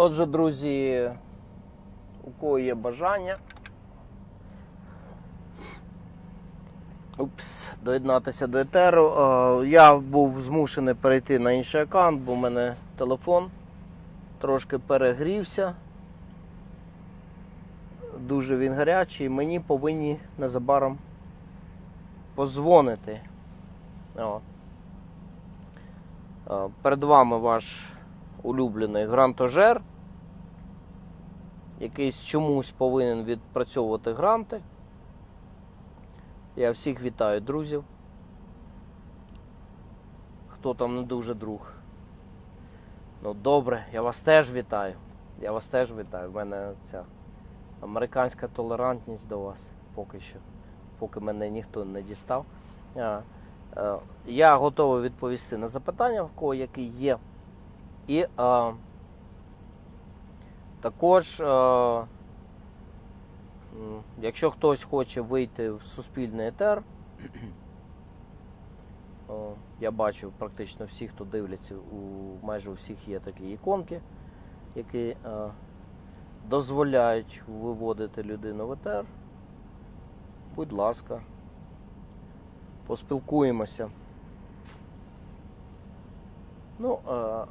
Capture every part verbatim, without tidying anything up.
Отже, друзі, у кого є бажання Упс, доєднатися до етеру, я був змушений перейти на інший аккаунт, бо в мене телефон трошки перегрівся. Дуже він гарячий, мені повинні незабаром позвонити. О. Перед вами ваш улюблений грантожер, який чомусь повинен відпрацьовувати гранти. Я всіх вітаю, друзів. Хто там не дуже друг. Ну добре, я вас теж вітаю. Я вас теж вітаю. У мене ця американська толерантність до вас поки що. Поки мене ніхто не дістав. Я готовий відповісти на запитання, в кого які є. І а, також, а, якщо хтось хоче вийти в суспільний етер, о, я бачу практично всі, хто дивляться, у майже у всіх є такі іконки, які а, дозволяють виводити людину в етер. Будь ласка, поспілкуємося. Ну, а,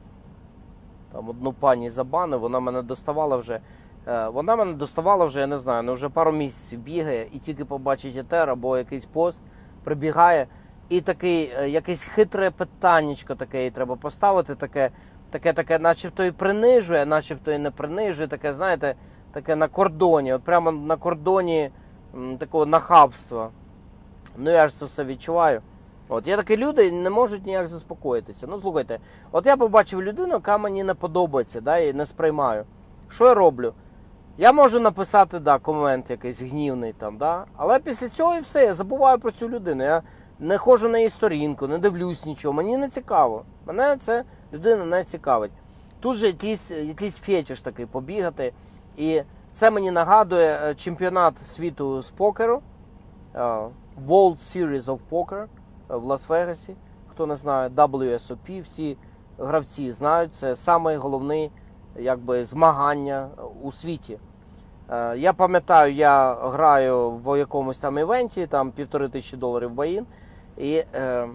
там одну пані забанив, вона мене доставала вже, вона мене доставала вже, я не знаю, ну вже пару місяців бігає і тільки побачить етер або якийсь пост, прибігає і такий, якесь хитре питаннячко таке їй треба поставити, таке, таке, таке, начебто і принижує, начебто і не принижує, таке, знаєте, таке на кордоні, от прямо на кордоні м, такого нахабства. Ну я ж це все відчуваю. От, є такі люди, не можуть ніяк заспокоїтися. Ну, слухайте, от я побачив людину, яка мені не подобається, да, і не сприймаю. Що я роблю? Я можу написати, да, комент якийсь гнівний там, да, але після цього і все, я забуваю про цю людину. Я не ходжу на її сторінку, не дивлюсь нічого, мені не цікаво. Мене ця людина не цікавить. Тут же якийсь, якийсь фетиш такий побігати, і це мені нагадує чемпіонат світу з покеру, uh, World Series of Poker в Лас-Вегасі. Хто не знає, дабл ю ес о пі, всі гравці знають, це саме головне, якби, змагання у світі. Е, я пам'ятаю, я граю в якомусь там івенті, там півтори тисячі доларів баїн, і е,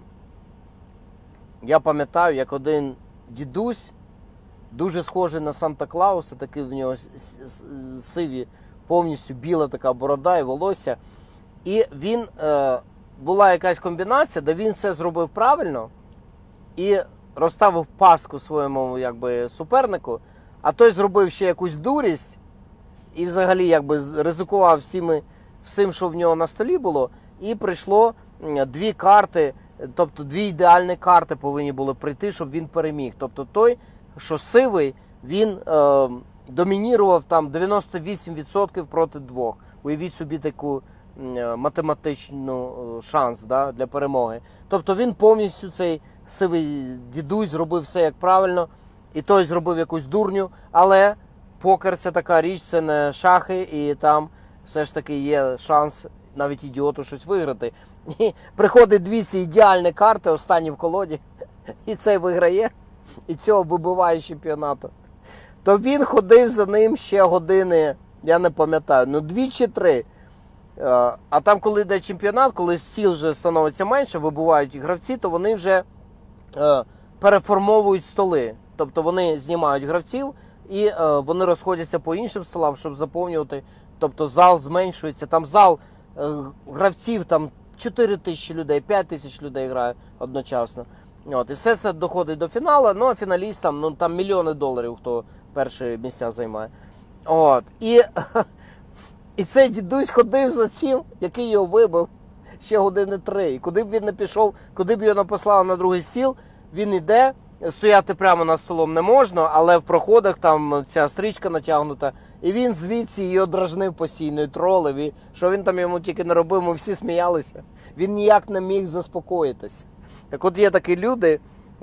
я пам'ятаю, як один дідусь, дуже схожий на Санта-Клауса, такий в нього сиві, повністю біла така борода і волосся, і він... Е, була якась комбінація, де він все зробив правильно і розставив пастку своєму, якби, супернику, а той зробив ще якусь дурість і взагалі, якби, ризикував всіми, всім, що в нього на столі було, і прийшло дві карти, тобто дві ідеальні карти повинні були прийти, щоб він переміг. Тобто той, що сивий, він е, домінірував там дев'яносто вісім відсотків проти двох. Уявіть собі таку математичну шанс, да, для перемоги. Тобто він повністю, цей сивий дідусь, зробив все як правильно, і той зробив якусь дурню, але покер — це така річ, це не шахи, і там все ж таки є шанс навіть ідіоту щось виграти. І приходить дві ці ідеальні карти, останні в колоді, і цей виграє, і цього вибиває з чемпіонату. То він ходив за ним ще години, я не пам'ятаю, ну дві чи три. А там, коли йде чемпіонат, коли стіл вже становиться менше, вибувають гравці, то вони вже е, переформовують столи. Тобто вони знімають гравців і е, вони розходяться по іншим столам, щоб заповнювати. Тобто зал зменшується. Там зал е, гравців, там чотири тисячі людей, п'ять тисяч людей грає одночасно. От, і все це доходить до фіналу, ну а фіналістам, ну там мільйони доларів, хто перші місця займає. От, і... І цей дідусь ходив за цим, який його вибив, ще години три. І куди б він не пішов, куди б його не послали на другий стіл, він іде, стояти прямо над столом не можна, але в проходах там ця стрічка натягнута. І він звідси його дражнив постійно, і тролив. І що він там йому тільки не робив, ми всі сміялися. Він ніяк не міг заспокоїтися. Так от є такі люди,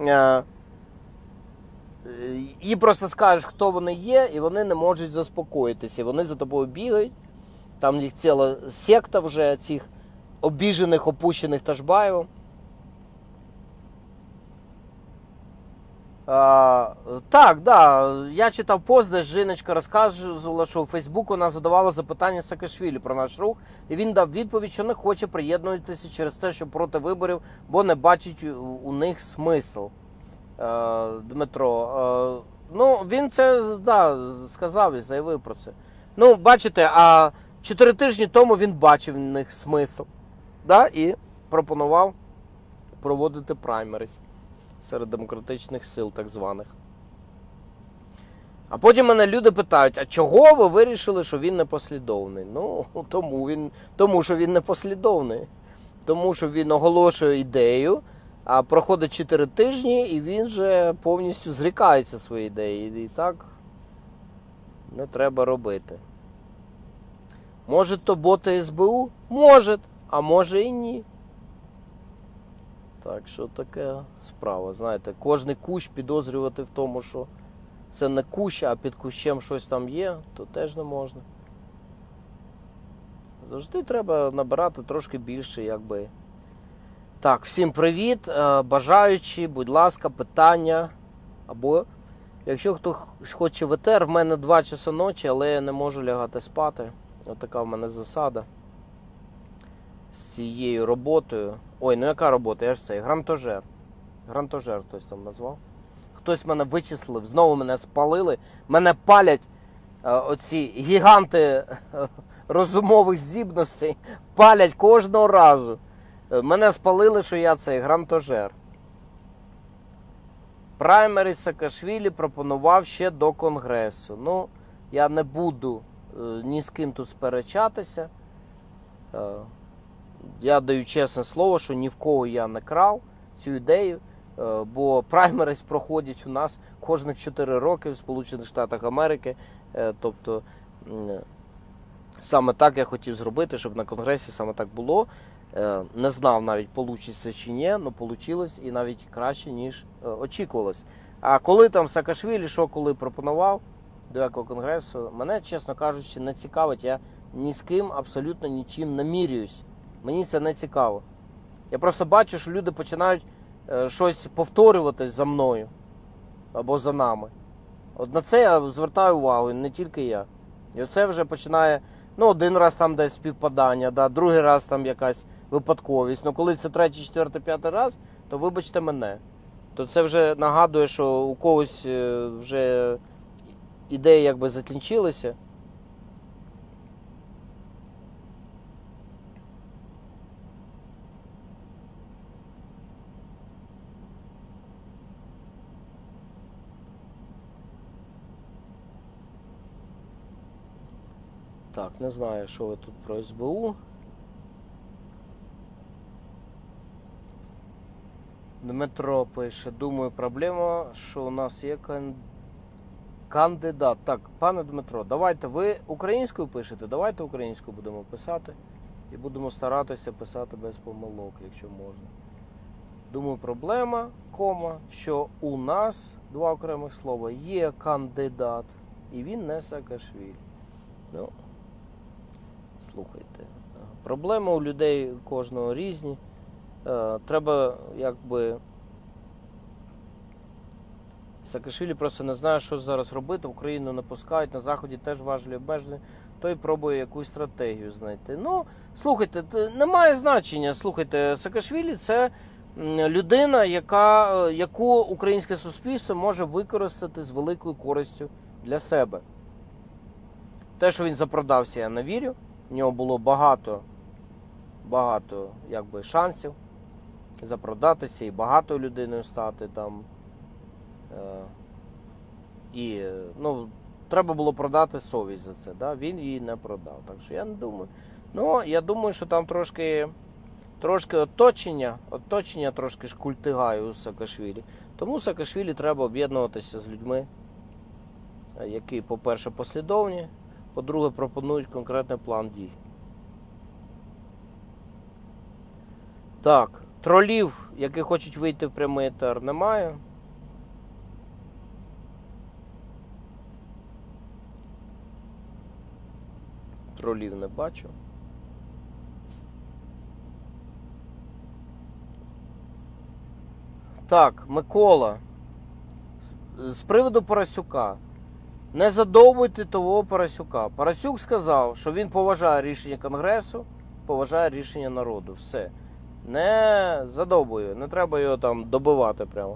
і просто скажеш, хто вони є, і вони не можуть заспокоїтися. І вони за тобою бігають. Там їх ціла секта вже цих обіжених, опущених Ташбаєвом. А, так, да. Я читав пост, де жіночка розказувала, що у Фейсбук вона задавала запитання Саакашвілі про наш рух, і він дав відповідь, що не хоче приєднуватися через те, що проти виборів, бо не бачить у них смисл. А, Дмитро, а, ну, він це, да, сказав і заявив про це. Ну, бачите, а чотири тижні тому він бачив в них смисл, да, і пропонував проводити праймерис серед демократичних сил, так званих. А потім мене люди питають, а чого ви вирішили, що він не послідовний? Ну, тому, він, тому що він не послідовний. Тому що він оголошує ідею, а проходить чотири тижні, і він вже повністю зрікається своєї ідеї. І так не треба робити. Може то боти ес бе у? Може, а може і ні. Так що така справа, знаєте, кожний кущ підозрювати в тому, що це не кущ, а під кущем щось там є, то теж не можна. Завжди треба набирати трошки більше, якби. Так, всім привіт, бажаючі, будь ласка, питання. Або, якщо хто хоче в етер, в мене два часа ночі, але я не можу лягати спати. Отака в мене засада з цією роботою. Ой, ну яка робота? Я ж цей грантожер. Грантожер хтось там назвав. Хтось мене вичислив, знову мене спалили. Мене палять е, оці гіганти е, розумових здібностей. Палять кожного разу. Е, мене спалили, що я цей грантожер. Праймерис Саакашвілі пропонував ще до Конгресу. Ну, я не буду е, ні з ким тут сперечатися. Е, Я даю чесне слово, що ні в кого я не крав цю ідею, бо праймерис проходять у нас кожних чотири роки в Сполучених Штатах Америки. Тобто саме так я хотів зробити, щоб на Конгресі саме так було. Не знав навіть, вийде чи ні, але вийшло і навіть краще, ніж очікувалось. А коли там Саакашвілі, що коли пропонував до якого Конгресу, мене, чесно кажучи, не цікавить. Я ні з ким абсолютно нічим не міряюсь. Мені це не цікаво. Я просто бачу, що люди починають е, щось повторювати за мною або за нами. От на це я звертаю увагу, не тільки я. І оце вже починає, ну, один раз там десь співпадання, да, другий раз там якась випадковість. Ну, коли це третій, четвертий, п'ятий раз, то вибачте мене. То це вже нагадує, що у когось вже ідеї якби закінчилися. Так, не знаю, що ви тут про ес бе у. Дмитро пише, думаю, проблема, що у нас є кан... кандидат. Так, пане Дмитро, давайте, ви українською пишете, давайте українською будемо писати. І будемо старатися писати без помилок, якщо можна. Думаю, проблема, кома, що у нас, два окремих слова, є кандидат, і він не Саакашвілі. Ну, слухайте, проблеми у людей кожного різні. Треба, якби, Саакашвілі просто не знає, що зараз робити, Україну не пускають, на Заході теж важливі обмеження, той пробує якусь стратегію знайти. Ну, слухайте, немає значення, слухайте, Саакашвілі – це людина, яка, яку українське суспільство може використати з великою користю для себе. Те, що він запродався, я не вірю, в нього було багато, багато, якби, шансів запродатися і багатою людиною стати там. Е, і, ну, треба було продати совість за це, да? Він її не продав. Так що я не думаю. Ну, я думаю, що там трошки, трошки оточення, оточення трошки шкультигає у Саакашвілі. Тому Саакашвілі треба об'єднуватися з людьми, які, по-перше, послідовні, по-друге, пропонують конкретний план дій. Так, тролів, які хочуть вийти в прямий етер, немає. Тролів не бачу. Так, Микола. з приводу Парасюка. Не задовбуйте того Парасюка. Парасюк сказав, що він поважає рішення Конгресу, поважає рішення народу. Все. Не задовбує, не треба його там добивати прямо.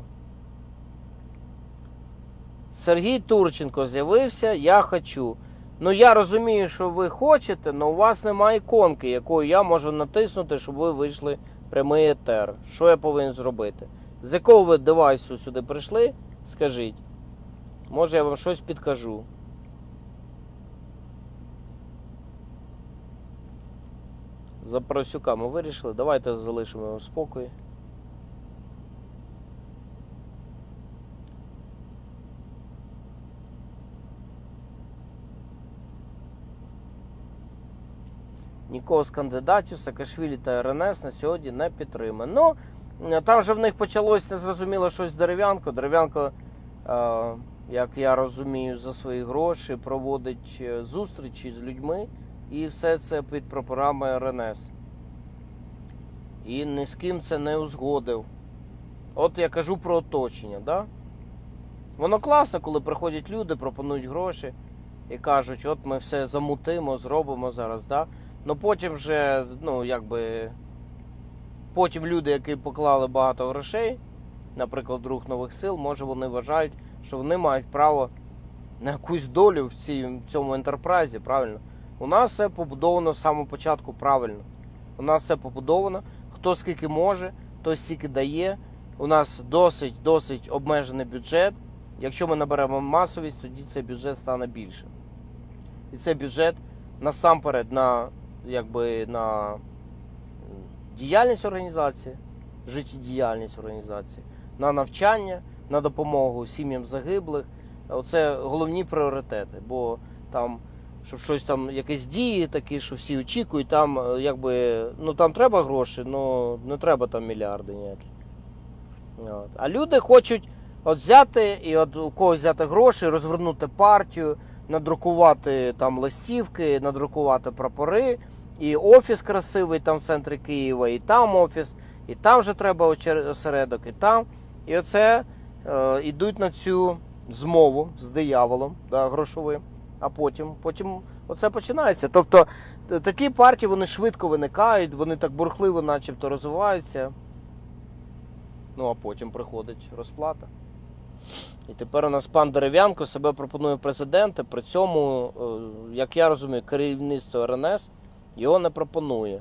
Сергій Турченко з'явився, я хочу. Ну я розумію, що ви хочете, але у вас немає іконки, якою я можу натиснути, щоб ви вийшли в прямий етер. Що я повинен зробити? З якого ви девайсу сюди прийшли? Скажіть. Може я вам щось підкажу. За Парасюка ми вирішили. Давайте залишимо його в спокої. Нікого з кандидатів Саакашвілі та ер ен ес на сьогодні не підтримує. Ну, там же в них почалось незрозуміло щось з Дерев'янко. Дерев'янко, е, як я розумію, за свої гроші проводить зустрічі з людьми. І все це під прапорами ер ен ес. І ні з ким це не узгодив. От я кажу про оточення, да? Воно класно, коли приходять люди, пропонують гроші і кажуть, от ми все замутимо, зробимо зараз, да? Ну потім вже, ну якби, потім люди, які поклали багато грошей, наприклад, Рух нових сил, може вони вважають, що вони мають право на якусь долю в цій, в цьому ентерпрайзі, правильно? У нас все побудовано з самого початку правильно. У нас все побудовано, хто скільки може, той стільки дає. У нас досить, досить обмежений бюджет. Якщо ми наберемо масовість, тоді цей бюджет стане більшим. І цей бюджет насамперед на, якби, на діяльність організації, життєдіяльність організації, на навчання, на допомогу сім'ям загиблих. Оце головні пріоритети, бо там, щоб щось там, якісь дії такі, що всі очікують, там, якби, ну там треба гроші, ну не треба там мільярди ніякі. От. А люди хочуть от взяти, і от у когось взяти гроші, розвернути партію, надрукувати там листівки, надрукувати прапори, і офіс красивий там в центрі Києва, і там офіс, і там вже треба осередок, і там. І оце е, йдуть на цю змову з дияволом, да, грошовим, а потім, потім оце починається. Тобто такі партії, вони швидко виникають, вони так бурхливо начебто розвиваються, ну а потім приходить розплата. І тепер у нас пан Дерев'янко себе пропонує президента, при цьому, як я розумію, керівництво ер ен ес його не пропонує.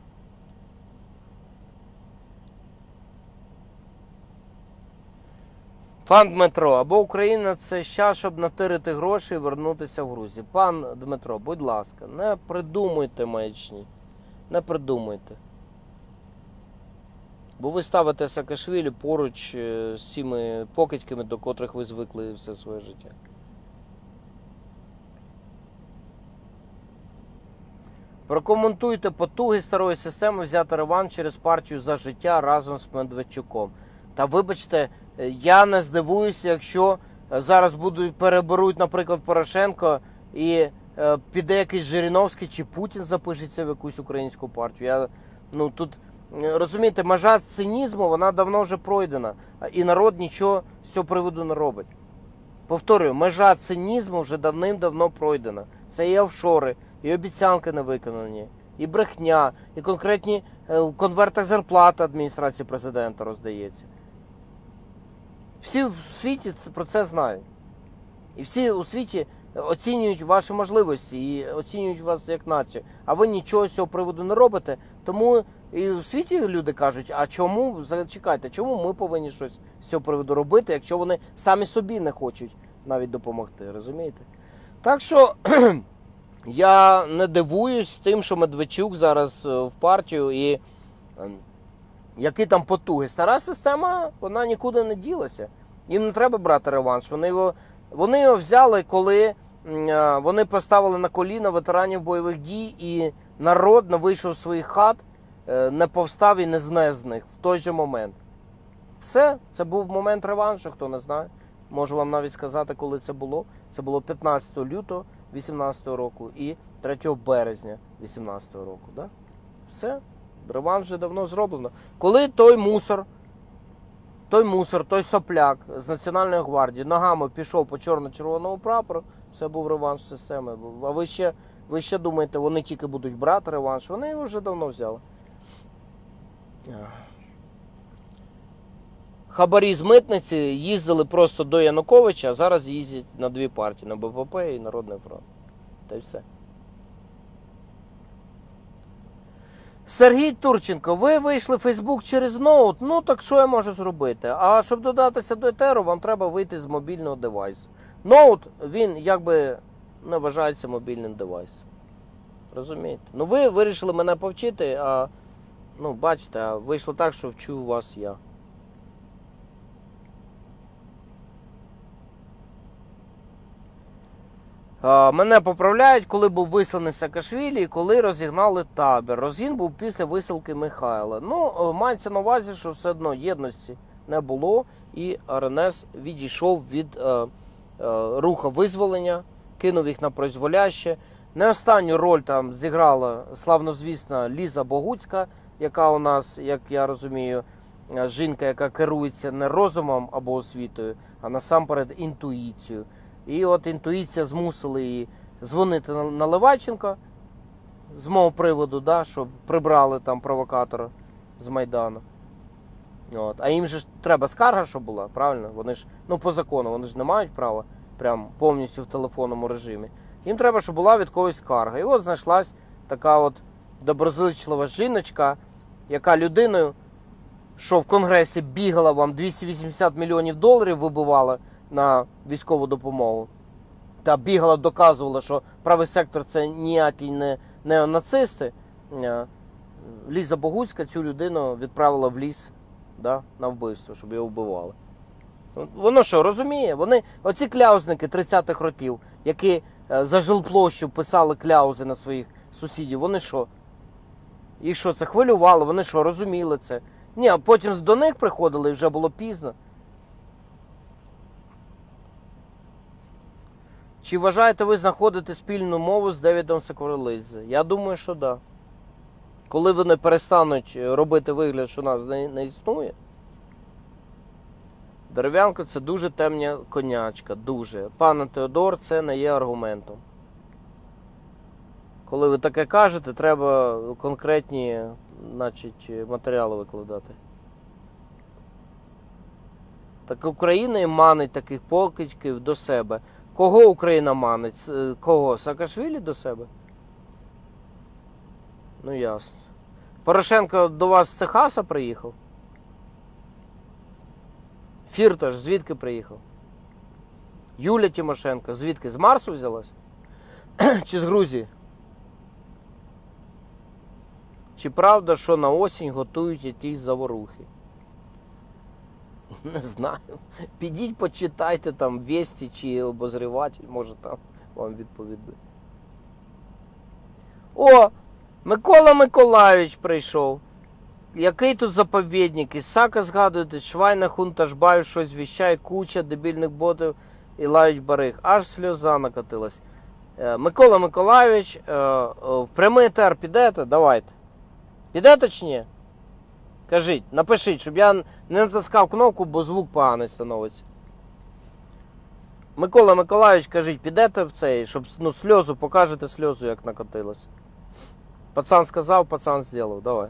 Пан Дмитро, або Україна це щас, щоб натирити гроші і вернутися в Грузію. Пан Дмитро, будь ласка, не придумуйте маячні. Не придумуйте. Бо ви ставите Саакашвілі поруч з цими покидьками, до котрих ви звикли все своє життя. Прокоментуйте потуги старої системи взяти реванш через партію «За життя» разом з Медведчуком. Та вибачте, я не здивуюся, якщо зараз будуть, переберуть, наприклад, Порошенко і е, піде якийсь Жириновський чи Путін запишеться в якусь українську партію. Я, ну, тут, розумієте, межа цинізму, вона давно вже пройдена. І народ нічого з цього приводу не робить. Повторюю, межа цинізму вже давним-давно пройдена. Це і офшори, і обіцянки не виконані, і брехня, і конкретні е, в конвертах зарплата адміністрації президента роздається. Всі в світі про це знають. І всі у світі оцінюють ваші можливості і оцінюють вас як націю. А ви нічого з цього приводу не робите. Тому і у світі люди кажуть, а чому, зачекайте, чому ми повинні щось з цього приводу робити, якщо вони самі собі не хочуть навіть допомогти, розумієте? Так що я не дивуюсь тим, що Медведчук зараз в партію і які там потуги. Стара система, вона нікуди не ділася. Їм не треба брати реванш. Вони його, вони його взяли, коли вони поставили на коліна ветеранів бойових дій, і народ не вийшов з своїх хат, не повстав і не знес з них в той же момент. Все, це був момент реваншу, хто не знає. Можу вам навіть сказати, коли це було. Це було п'ятнадцятого лютого вісімнадцятого року і третього березня вісімнадцятого року. Да? Все. Реванш вже давно зроблено. Коли той мусор, той мусор, той сопляк з Національної гвардії ногами пішов по чорно-червоному прапору, це був реванш системи. А ви ще, ви ще думаєте, вони тільки будуть брати реванш? Вони його вже давно взяли. Хабарі з митниці їздили просто до Януковича, а зараз їздять на дві партії, на Б П П і Народний фронт. Та й все. Сергій Турченко, ви вийшли в Фейсбук через ноут, ну так що я можу зробити? А щоб додатися до етеру, вам треба вийти з мобільного девайсу. Ноут, він якби не вважається мобільним девайсом. Розумієте? Ну ви вирішили мене повчити, а ну бачите, а вийшло так, що вчу вас я. Мене поправляють, коли був висланий Саакашвілі і коли розігнали табір. Розгін був після висилки Михайла. Ну, мається на увазі, що все одно єдності не було і Ер Ен Ес відійшов від е, е, руху визволення, кинув їх на призволяще. Не останню роль там зіграла славнозвісна Ліза Богуцька, яка у нас, як я розумію, жінка, яка керується не розумом або освітою, а насамперед інтуїцією. І от інтуїція змусила її дзвонити на, на Леваченка з мого приводу, да, щоб прибрали там провокатора з Майдану. От. А їм же ж треба скарга, щоб була, правильно? Вони ж, ну по закону, вони ж не мають права прям повністю в телефонному режимі. Їм треба, щоб була від когось скарга. І от знайшлась така от доброзичлива жіночка, яка людиною, що в Конгресі бігала, вам двісті вісімдесят мільйонів доларів вибивала на військову допомогу. Та бігала, доказувала, що правий сектор це ніякі не неонацисти. Ліза Богуцька цю людину відправила в ліс, да, на вбивство, щоб його вбивали. Воно що, розуміє? Вони, оці кляузники тридцятих років, які за жилплощу писали кляузи на своїх сусідів, вони що? Їх що, це хвилювало? Вони що, розуміли це? Ні, а потім до них приходили і вже було пізно. Чи вважаєте ви знаходити спільну мову з Девідом Сакварелидзе? Я думаю, що да. Коли вони перестануть робити вигляд, що нас не, не існує. Дерев'янко – це дуже темна конячка, дуже. Пане Теодор, це не є аргументом. Коли ви таке кажете, треба конкретні, значить, матеріали викладати. Так Україна і манить таких покидьків до себе. Кого Україна манить? Кого? Саакашвілі до себе? Ну ясно. Порошенко до вас з Техаса приїхав? Фірташ звідки приїхав? Юлія Тимошенко звідки? З Марсу взялась? Чи з Грузії? Чи правда, що на осінь готують якісь заворухи? Не знаю. Підіть, почитайте там Вєсті чи обозріватель, може там вам відповідуть. О, Микола Миколайович прийшов. Який тут заповідник? Ісака згадуєте, Швайна, Хунташбаєв щось віщає, куча дебільних ботів і лають бариг. Аж сльоза накатилась. Микола Миколайович, в прямий етер підете? Давайте. Підете чи ні? Кажіть, напишіть, щоб я не натискав кнопку, бо звук поганий становиться. Микола Миколайович, кажіть, підете в цей, щоб ну, сльозу, покажете сльозу, як накотилось. Пацан сказав, пацан зробив, давай.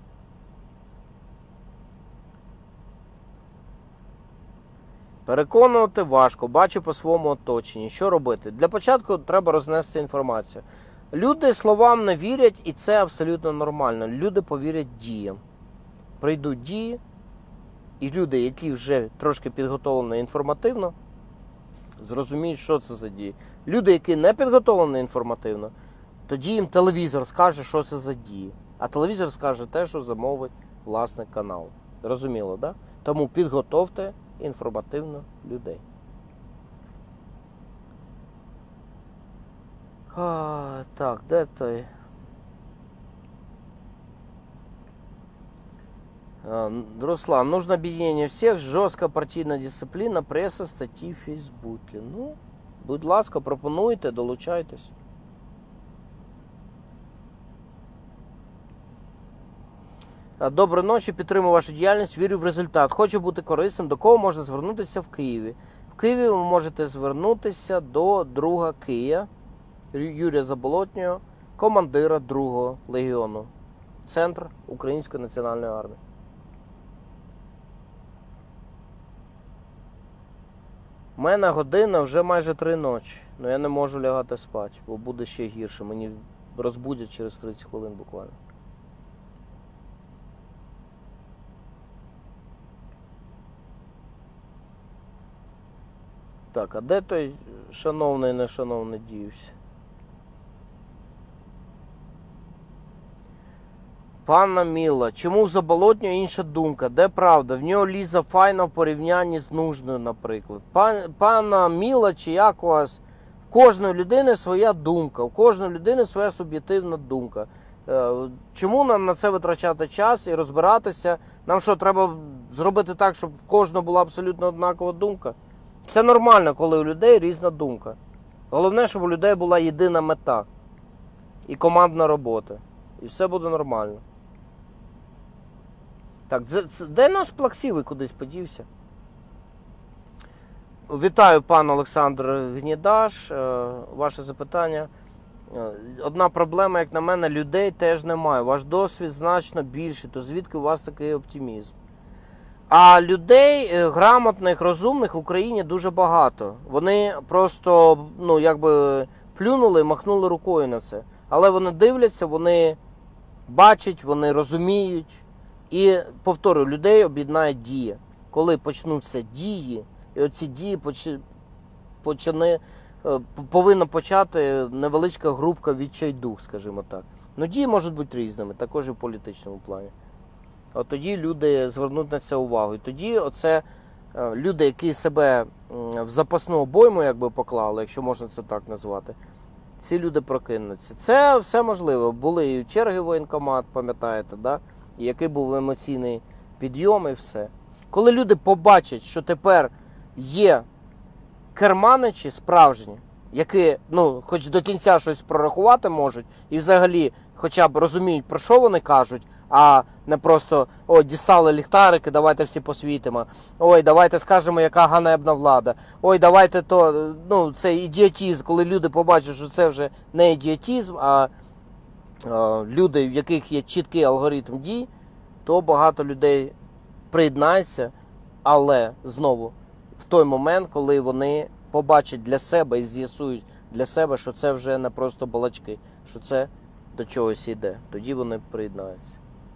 Переконувати важко, бачу по своєму оточенні. Що робити? Для початку треба рознести інформацію. Люди словам не вірять, і це абсолютно нормально. Люди повірять діям. Прийдуть дії, і люди, які вже трошки підготовлені інформативно, зрозуміють, що це за дії. Люди, які не підготовлені інформативно, тоді їм телевізор скаже, що це за дії. А телевізор скаже те, що замовить власник каналу. Зрозуміло, да? Тому підготовте інформативно людей. А, так, де той? Руслан, нужно объединение всех, жорстка партійна дисципліна, преса, статті в Фейсбуці. Ну, будь ласка, пропонуйте, долучайтесь. Доброї ночі, підтримую вашу діяльність, вірю в результат. Хочу бути корисним. До кого можна звернутися в Києві? В Києві ви можете звернутися до друга Кия, Юрія Заболотнього, командира другого легіону. Центр Української національної армії. У мене година вже майже три ночі. Ну я не можу лягати спати, бо буде ще гірше. Мені розбудять через тридцять хвилин буквально. Так, а де той шановний нешановний дівся? Пана Міла, чому в Заболотнього інша думка? Де правда? В нього Ліза файна в порівнянні з Нужною, наприклад. Пан, пана Міла, чи як у вас? В кожної людини своя думка, у кожної людини своя суб'єктивна думка. Чому нам на це витрачати час і розбиратися? Нам що, треба зробити так, щоб в кожного була абсолютно однакова думка? Це нормально, коли у людей різна думка. Головне, щоб у людей була єдина мета і командна робота. І все буде нормально. Так, це, це, де наш плаксивий кудись подівся? Вітаю, пан Олександр Гнідаш. Е, ваше запитання. Е, одна проблема, як на мене, людей теж немає. Ваш досвід значно більший, то звідки у вас такий оптимізм? А людей е, грамотних, розумних в Україні дуже багато. Вони просто, ну, якби плюнули, махнули рукою на це. Але вони дивляться, вони бачать, вони розуміють. І, повторюю, людей об'єднає дія. Коли почнуться дії, і оці дії почне, повинна почати невеличка групка відчайдух, скажімо так. Ну, дії можуть бути різними, також і в політичному плані. От тоді люди звернуть на це увагу. І тоді оце люди, які себе в запасну обойму якби поклали, якщо можна це так назвати, ці люди прокинуться. Це все можливо. Були і черги в воєнкомат, пам'ятаєте, да? І який був емоційний підйом і все. Коли люди побачать, що тепер є керманичі справжні, які, ну, хоч до кінця щось прорахувати можуть, і взагалі хоча б розуміють, про що вони кажуть, а не просто, ой, дістали ліхтарики, давайте всі посвітимо, ой, давайте скажемо, яка ганебна влада, ой, давайте то, ну, це ідіотизм, коли люди побачать, що це вже не ідіотизм, а е, люди, в яких є чіткий алгоритм дій, то багато людей приєднається, але, знову, в той момент, коли вони побачать для себе і з'ясують для себе, що це вже не просто балачки, що це до чогось йде, тоді вони приєднаються.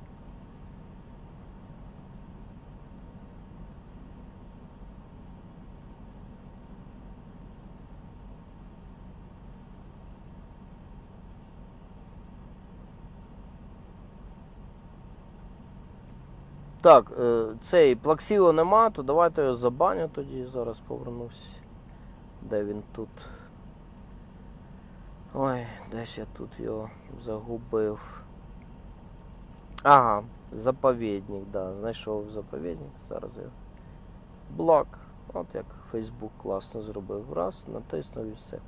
Так, цей плаксіо нема, то давайте його забаню тоді, зараз повернусь. Де він тут? Ой, десь я тут його загубив. Ага, заповідник, да, знайшов заповідник, зараз його. Блок, от як Facebook класно зробив. Раз, натиснув і все.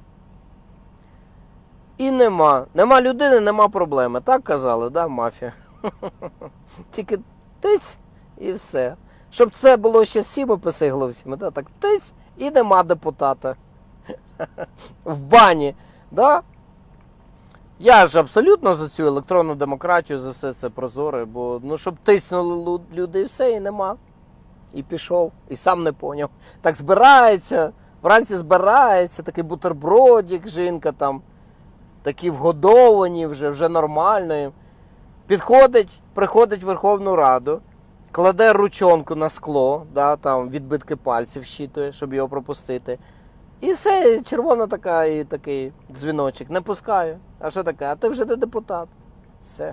І нема. Нема людини, нема проблеми. Так казали, да, мафія? Тільки тиць і все. Щоб це було ще сіми писигловцями, да? Так тиць і нема депутата. В бані, да? Я ж абсолютно за цю електронну демократію, за все це прозоре, бо, ну, щоб тиснули люди і все, і нема. І пішов, і сам не поняв. Так збирається, вранці збирається, такий бутербродик, жінка там, такі вгодовані вже, вже нормально. Підходить, приходить в Верховну Раду, кладе ручонку на скло, да, там відбитки пальців щитує, щоб його пропустити. І все, червона така, і такий дзвіночок. Не пускаю. А що таке? А ти вже не депутат. Все.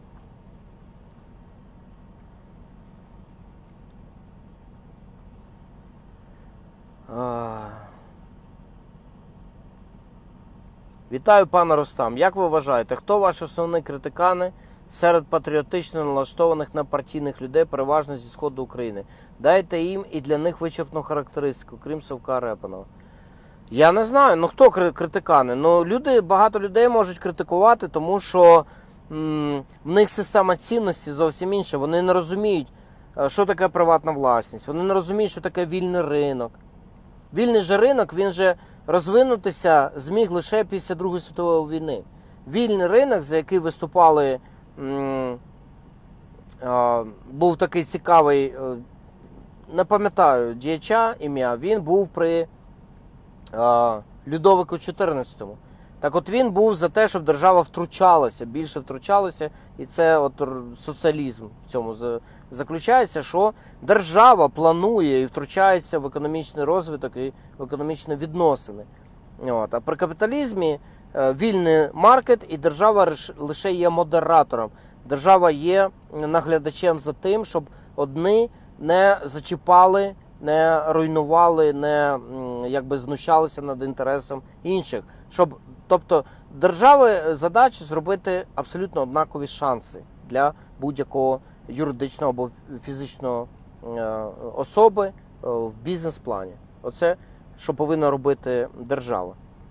А... Вітаю, пане Ростам. Як ви вважаєте, хто ваші основні критикани серед патріотично налаштованих на партійних людей, переважно зі Сходу України? Дайте їм і для них вичерпну характеристику, крім Савка Репанова. Я не знаю, ну хто критикани? Ну, люди, багато людей можуть критикувати, тому що в них система цінності зовсім інша. Вони не розуміють, що таке приватна власність. Вони не розуміють, що таке вільний ринок. Вільний же ринок, він же розвинутися зміг лише після Другої світової війни. Вільний ринок, за який виступали, м, а, був такий цікавий, не пам'ятаю діяча ім'я, він був при а, Людовику чотирнадцятому. Так от він був за те, щоб держава втручалася, більше втручалася, і це от соціалізм в цьому заключається, що держава планує і втручається в економічний розвиток і в економічні відносини. От. А при капіталізмі вільний маркет і держава лише є модератором. Держава є наглядачем за тим, щоб одні не зачіпали, не руйнували, не якби знущалися над інтересом інших. Щоб, тобто держави задача зробити абсолютно однакові шанси для будь-якого юридичного або фізичного особи в бізнес-плані. Оце, що повинна робити держава.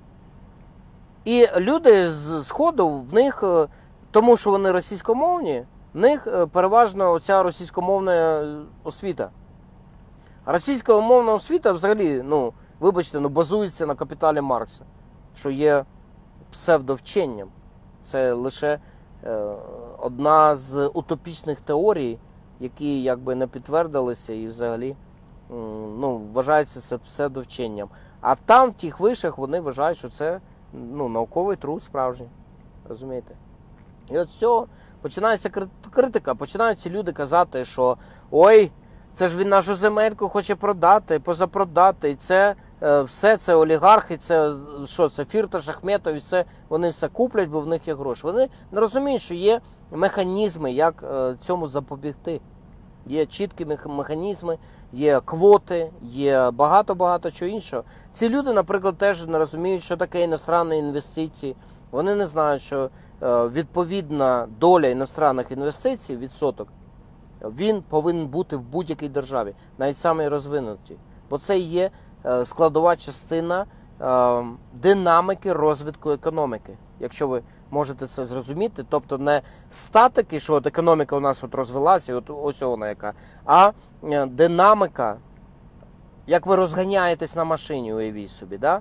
І люди з Сходу, в них, тому що вони російськомовні, в них переважно оця російськомовна освіта. А російськомовна освіта взагалі, ну, вибачте, ну, базується на капіталі Маркса, що є псевдовченням. Це лише е, одна з утопічних теорій, які якби не підтвердилися і взагалі ну, вважається це псевдовченням. А там, в тих вишах, вони вважають, що це ну, науковий труд справжній. Розумієте? І от з цього починається критика. Починають ці люди казати, що ой, це ж він нашу земельку хоче продати, позапродати. І це е, все, це олігархи, це що, це Фірташ, Ахметов, і це вони все куплять, бо в них є гроші. Вони не розуміють, що є механізми, як е, цьому запобігти. Є чіткі механізми, є квоти, є багато-багато чого іншого. Ці люди, наприклад, теж не розуміють, що таке іностранні інвестиції. Вони не знають, що е, відповідна доля іностранних інвестицій, відсоток, він повинен бути в будь-якій державі, навіть самій розвинутій. Бо це є е, складова частина е, динаміки розвитку економіки. Якщо ви можете це зрозуміти, тобто не статики, що от економіка у нас от розвилася, от ось вона яка, а е, динаміка, як ви розганяєтесь на машині, уявіть собі, да?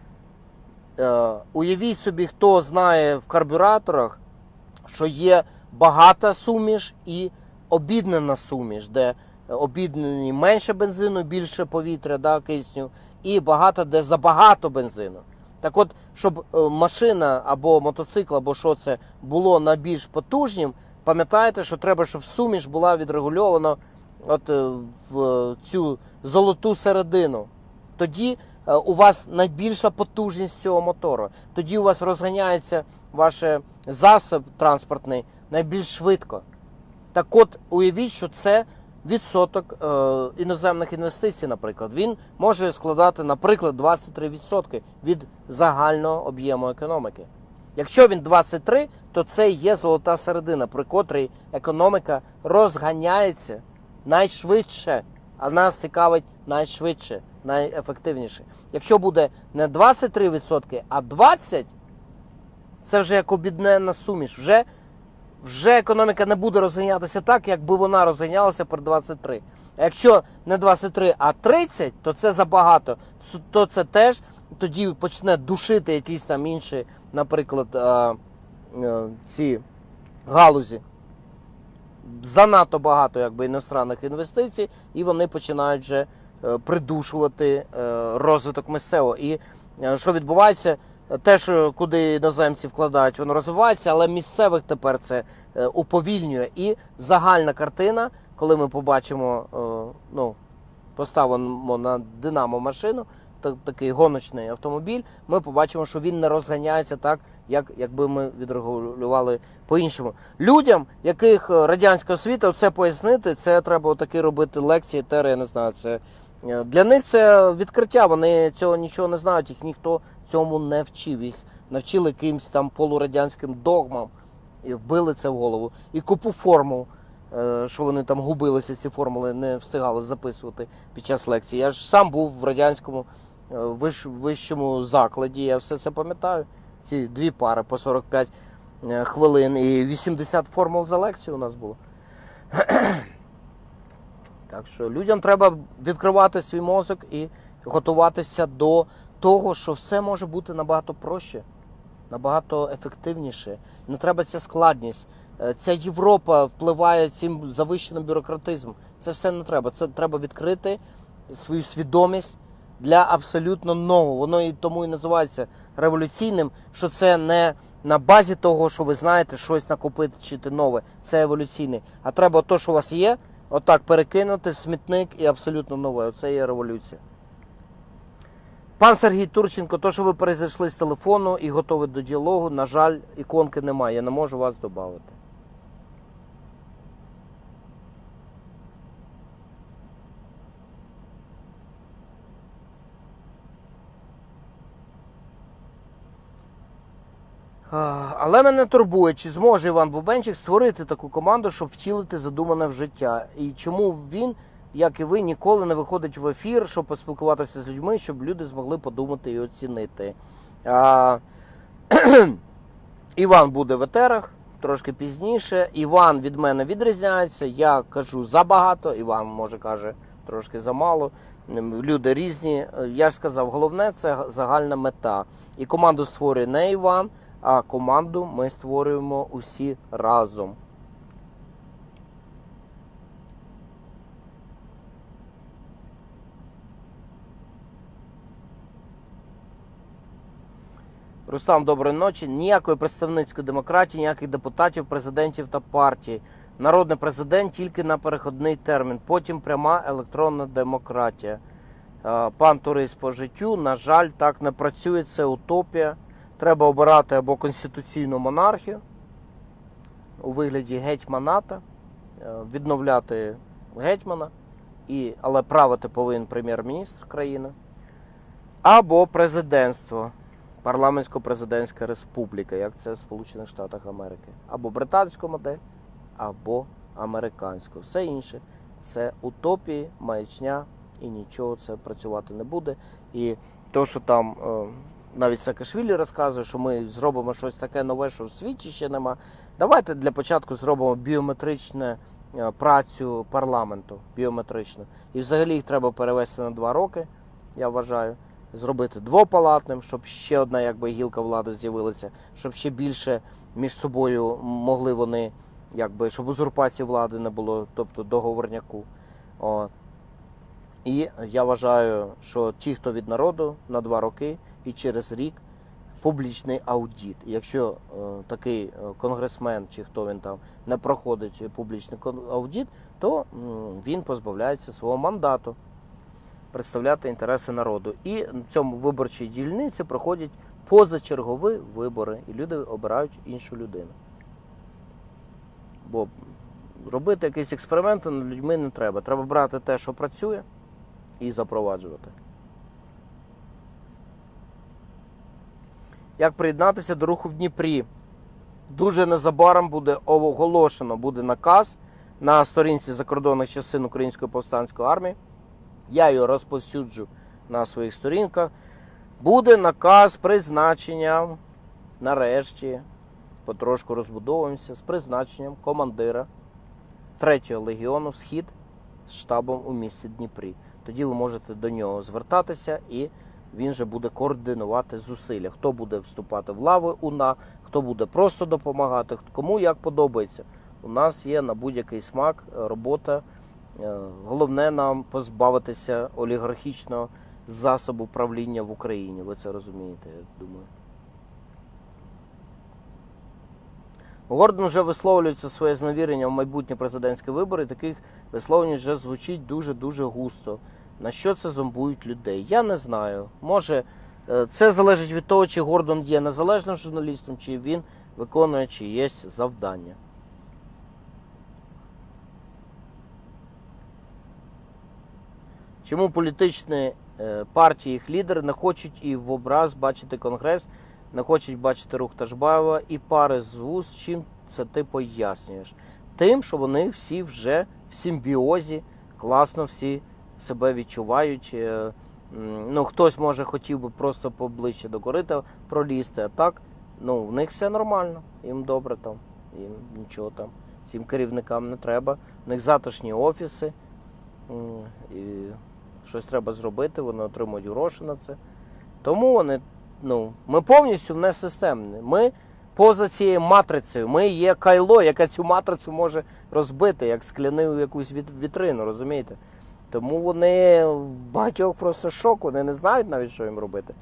Е, уявіть собі, хто знає в карбюраторах, що є багата суміш і обіднена суміш, де обіднені менше бензину, більше повітря, да, кисню, і багато, де забагато бензину. Так от, щоб машина або мотоцикл, або що це, було на більш потужнім, пам'ятаєте, що треба, щоб суміш була відрегульована от в цю золоту середину. Тоді у вас найбільша потужність цього мотору. Тоді у вас розганяється ваш засіб транспортний найбільш швидко. Так от, уявіть, що це відсоток е, іноземних інвестицій, наприклад. Він може складати, наприклад, двадцять три відсотки від загального об'єму економіки. Якщо він двадцять три, то це є золота середина, при котрій економіка розганяється найшвидше, а нас цікавить найшвидше, найефективніше. Якщо буде не двадцять три відсотки, а двадцять, це вже як обіднена суміш. Вже Вже економіка не буде розганятися так, якби вона розганялася при двадцять три. А якщо не двадцять три, а тридцять, то це забагато. То це теж тоді почне душити якісь там інші, наприклад, ці галузі. Занадто багато якби іностранних інвестицій, і вони починають вже придушувати розвиток місцевого. І що відбувається? Те, що куди іноземці вкладають, воно розвивається, але місцевих тепер це е, уповільнює. І загальна картина, коли ми побачимо, е, ну, поставимо на Динамо машину, так, такий гоночний автомобіль, ми побачимо, що він не розганяється так, як, якби ми відрегулювали по-іншому. Людям, яких радянська освіта, це пояснити, це треба такі робити лекції, тери, я не знаю, це... Для них це відкриття, вони цього нічого не знають, їх ніхто цьому не вчив. Їх навчили якимось там полурадянським догмам і вбили це в голову. І купу формул, що вони там губилися, ці формули не встигали записувати під час лекції. Я ж сам був в радянському вищ, вищому закладі, я все це пам'ятаю. Ці дві пари по сорок п'ять хвилин і вісімдесят формул за лекцію у нас було. Так що людям треба відкривати свій мозок і готуватися до того, що все може бути набагато проще, набагато ефективніше. Не треба ця складність. Ця Європа впливає цим завищеним бюрократизмом. Це все не треба. Це треба відкрити свою свідомість для абсолютно нового. Воно і тому і називається революційним, що це не на базі того, що ви знаєте, щось накопичити нове. Це еволюційний. А треба те, що у вас є, отак перекинути в смітник і абсолютно нове. Оце є революція. Пан Сергій Турченко, то, що ви перезайшли з телефону і готові до діалогу, на жаль, іконки немає. Я не можу вас додати. Але мене турбує, чи зможе Іван Бубенчик створити таку команду, щоб втілити задумане в життя. І чому він, як і ви, ніколи не виходить в ефір, щоб поспілкуватися з людьми, щоб люди змогли подумати і оцінити. А... Іван буде в етерах трошки пізніше. Іван від мене відрізняється. Я кажу забагато, Іван, може, каже трошки замало. Люди різні. Я ж сказав, головне – це загальна мета. І команду створює не Іван, а команду ми створюємо усі разом. Рустам, доброї ночі. Ніякої представницької демократії, ніяких депутатів, президентів та партій. Народний президент тільки на переходний термін. Потім пряма електронна демократія. Пан турист по життю, на жаль, так не працює, це утопія. Треба обирати або конституційну монархію у вигляді гетьманата, відновляти гетьмана, і, але правити повинен прем'єр-міністр країни, або президентство, парламентсько-президентська республіка, як це в Сполучених Штатах Америки. Або британську модель, або американську. Все інше – це утопії, маячня, і нічого це працювати не буде. І то, що там... Навіть Саакашвілі розказує, що ми зробимо щось таке нове, що в світі ще нема. Давайте для початку зробимо біометричну працю парламенту, біометричну. І взагалі їх треба перевести на два роки, я вважаю. Зробити двопалатним, щоб ще одна якби гілка влади з'явилася, щоб ще більше між собою могли вони, якби, щоб узурпації влади не було, тобто договорняку. От. І я вважаю, що ті, хто від народу, на два роки і через рік публічний аудит. І якщо е, такий конгресмен, чи хто він там, не проходить публічний аудит, то м, він позбавляється свого мандату представляти інтереси народу. І в цьому виборчій дільниці проходять позачергові вибори, і люди обирають іншу людину. Бо робити якісь експерименти над людьми не треба. Треба брати те, що працює, і запроваджувати. Як приєднатися до руху в Дніпрі? Дуже незабаром буде оголошено, буде наказ на сторінці закордонних частин Української повстанської армії. Я його розповсюджу на своїх сторінках. Буде наказ призначення, нарешті, потрошку розбудовуємося, з призначенням командира третього легіону «Схід» з штабом у місті Дніпрі. Тоді ви можете до нього звертатися, і він же буде координувати зусилля. Хто буде вступати в лави УНА, хто буде просто допомагати, кому як подобається. У нас є на будь-який смак робота. Головне нам позбавитися олігархічного засобу правління в Україні. Ви це розумієте, я думаю. Гордон вже висловлюється своє зневірення в майбутні президентські вибори. Таких висловлень вже звучить дуже-дуже густо. На що це зомбують людей? Я не знаю. Може, це залежить від того, чи Гордон є незалежним журналістом, чи він виконує чиєсь завдання. Чому політичні партії, їх лідери не хочуть і в образ бачити Конгрес, не хочуть бачити рух Ташбаєва і пари з вуз? Чим це ти пояснюєш? Тим, що вони всі вже в симбіозі, класно всі себе відчувають. Ну, хтось, може, хотів би просто поближче до корита пролізти, а так ну, в них все нормально, їм добре там, їм нічого там, цим керівникам не треба. В них затишні офіси, і щось треба зробити, вони отримують гроші на це. Тому вони, ну, ми повністю не системні. Ми поза цією матрицею, ми є кайло, яке цю матрицю може розбити, як скляну якусь вітрину, розумієте? Тому вони в багатьох просто шок, вони не знають навіть, що їм робити.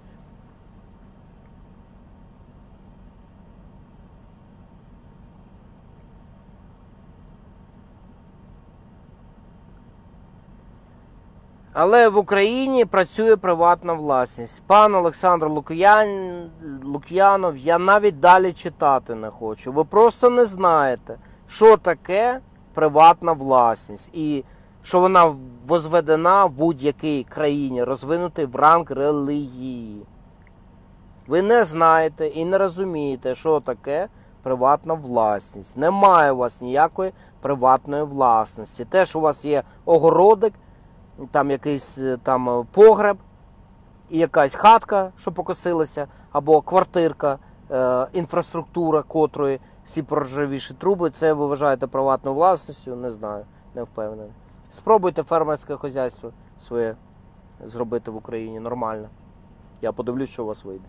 Але в Україні працює приватна власність. Пан Олександр Лук'ян... Лук'янов, я навіть далі читати не хочу. Ви просто не знаєте, що таке приватна власність. І що вона возведена в будь-якій країні, розвинутий в ранг релігії. Ви не знаєте і не розумієте, що таке приватна власність. Немає у вас ніякої приватної власності. Те, що у вас є огородик, там якийсь там погреб і якась хатка, що покосилася, або квартирка, е, інфраструктура котрої всі проржавіші труби, це ви вважаєте приватною власністю? Не знаю, не впевнений. Спробуйте фермерське хазяйство своє зробити в Україні нормально. Я подивлюсь, що у вас вийде.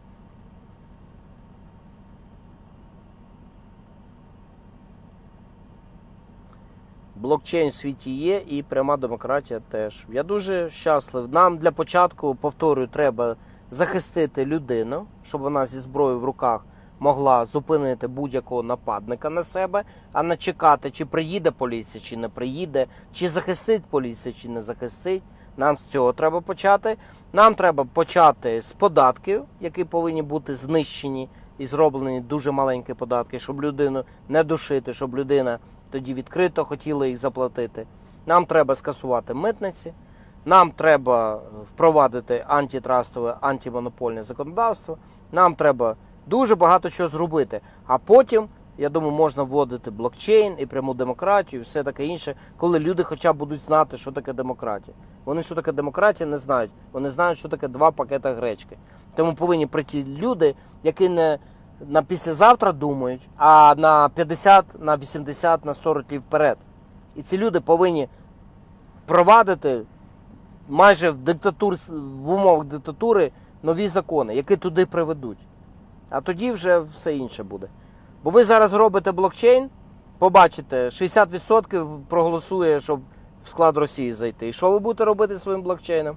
Блокчейн в світі є і пряма демократія теж. Я дуже щасливий. Нам для початку, повторюю, треба захистити людину, щоб вона зі зброєю в руках могла зупинити будь-якого нападника на себе, а не чекати, чи приїде поліція, чи не приїде, чи захистить поліція, чи не захистить. Нам з цього треба почати. Нам треба почати з податків, які повинні бути знищені і зроблені дуже маленькі податки, щоб людину не душити, щоб людина тоді відкрито хотіла їх заплатити. Нам треба скасувати митниці, нам треба впровадити антитрастове, антимонопольне законодавство, нам треба дуже багато чого зробити. А потім, я думаю, можна вводити блокчейн і пряму демократію, і все таке інше, коли люди хоча б будуть знати, що таке демократія. Вони, що таке демократія, не знають. Вони знають, що таке два пакета гречки. Тому повинні прийти люди, які не на післязавтра думають, а на п'ятдесят, на вісімдесят, на сто років вперед. І ці люди повинні провадити майже в, диктатур, в умовах диктатури нові закони, які туди приведуть. А тоді вже все інше буде. Бо ви зараз робите блокчейн, побачите, шістдесят відсотків проголосує, щоб в склад Росії зайти. І що ви будете робити своїм блокчейном?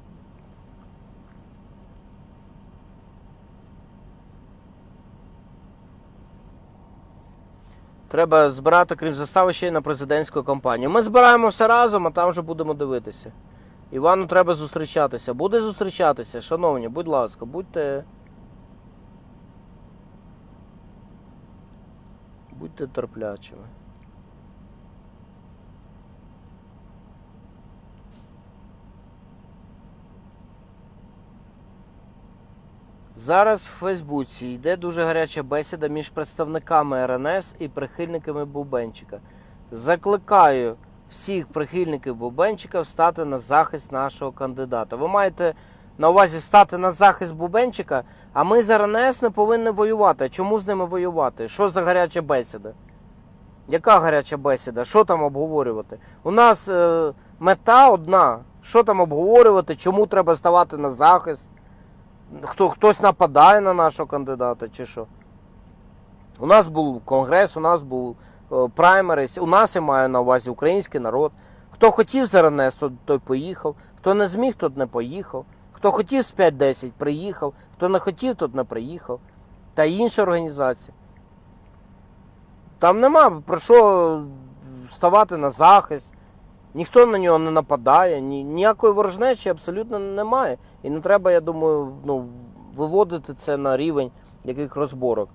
Треба збирати, крім застави, ще й на президентську кампанію. Ми збираємо все разом, а там вже будемо дивитися. Івану треба зустрічатися. Буде зустрічатися, шановні, будь ласка, будьте... Будьте терплячими. Зараз в Фейсбуці йде дуже гаряча бесіда між представниками ер ен ес і прихильниками Бубенчика. Закликаю всіх прихильників Бубенчика встати на захист нашого кандидата. Ви маєте на увазі стати на захист Бубенчика, а ми з ер ен ес не повинні воювати. Чому з ними воювати? Що за гаряча бесіда? Яка гаряча бесіда? Що там обговорювати? У нас е, мета одна. Що там обговорювати? Чому треба ставати на захист? Хто, хтось нападає на нашого кандидата чи що? У нас був конгрес, у нас був е, праймерис, у нас, я маю на увазі, український народ. Хто хотів з ер ен ес, той поїхав. Хто не зміг, той не поїхав. Хто хотів з п'ять десять, приїхав. Хто не хотів, той не приїхав. Та інші організації. Там нема про що ставати на захист. Ніхто на нього не нападає, ні, ніякої ворожнечі абсолютно немає. І не треба, я думаю, ну, виводити це на рівень яких розборок.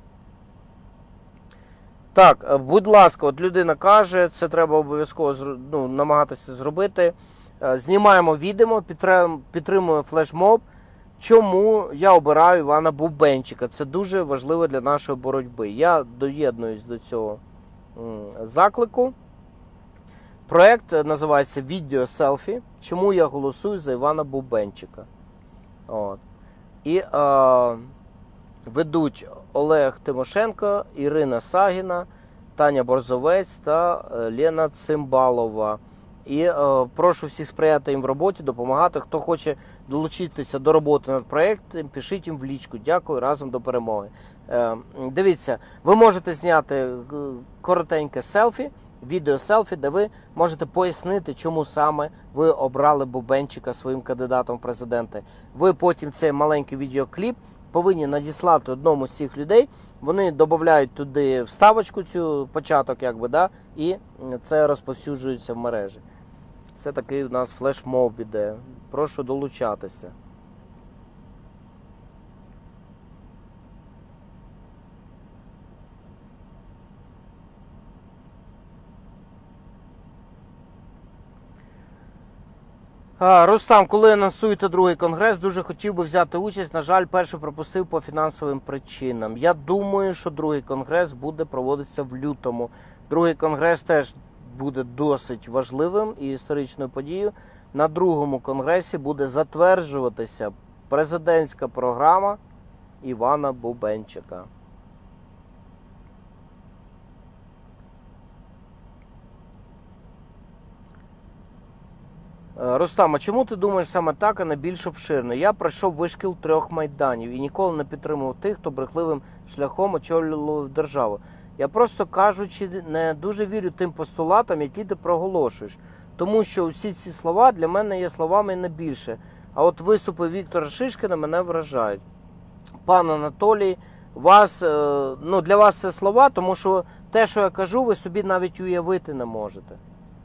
Так, будь ласка, от людина каже, це треба обов'язково ну, намагатися зробити. Знімаємо відео, підтримуємо флешмоб. Чому я обираю Івана Бубенчика? Це дуже важливо для нашої боротьби. Я доєднуюсь до цього заклику. Проект називається «Відео селфі. Чому я голосую за Івана Бубенчика». От. І е, ведуть Олег Тимошенко, Ірина Сагіна, Таня Борзовець та Лена Цимбалова. І е, прошу всіх сприяти їм в роботі, допомагати. Хто хоче долучитися до роботи над проєктом, пишіть їм в лічку. Дякую, разом до перемоги. Е, дивіться, ви можете зняти коротеньке селфі, відео-селфі, де ви можете пояснити, чому саме ви обрали Бубенчика своїм кандидатом в президенти. Ви потім цей маленький відеокліп повинні надіслати одному з цих людей, вони додають туди вставочку, цю початок, якби, да, і це розповсюджується в мережі. Це такий у нас флешмоб іде. Прошу долучатися. Рустам, коли анонсуєте другий конгрес, дуже хотів би взяти участь. На жаль, перший пропустив по фінансовим причинам. Я думаю, що другий конгрес буде проводитися в лютому. Другий конгрес теж буде досить важливим і історичною подією. На другому конгресі буде затверджуватися президентська програма Івана Бубенчика. Рустам, а чому ти думаєш саме так, а не більш обширно? Я пройшов вишкіл трьох майданів і ніколи не підтримував тих, хто брехливим шляхом очолював державу. Я просто кажучи, не дуже вірю тим постулатам, які ти проголошуєш. Тому що усі ці слова для мене є словами не більше. А от виступи Віктора Шишкіна мене вражають. Пан Анатолій, вас, ну, для вас це слова, тому що те, що я кажу, ви собі навіть уявити не можете.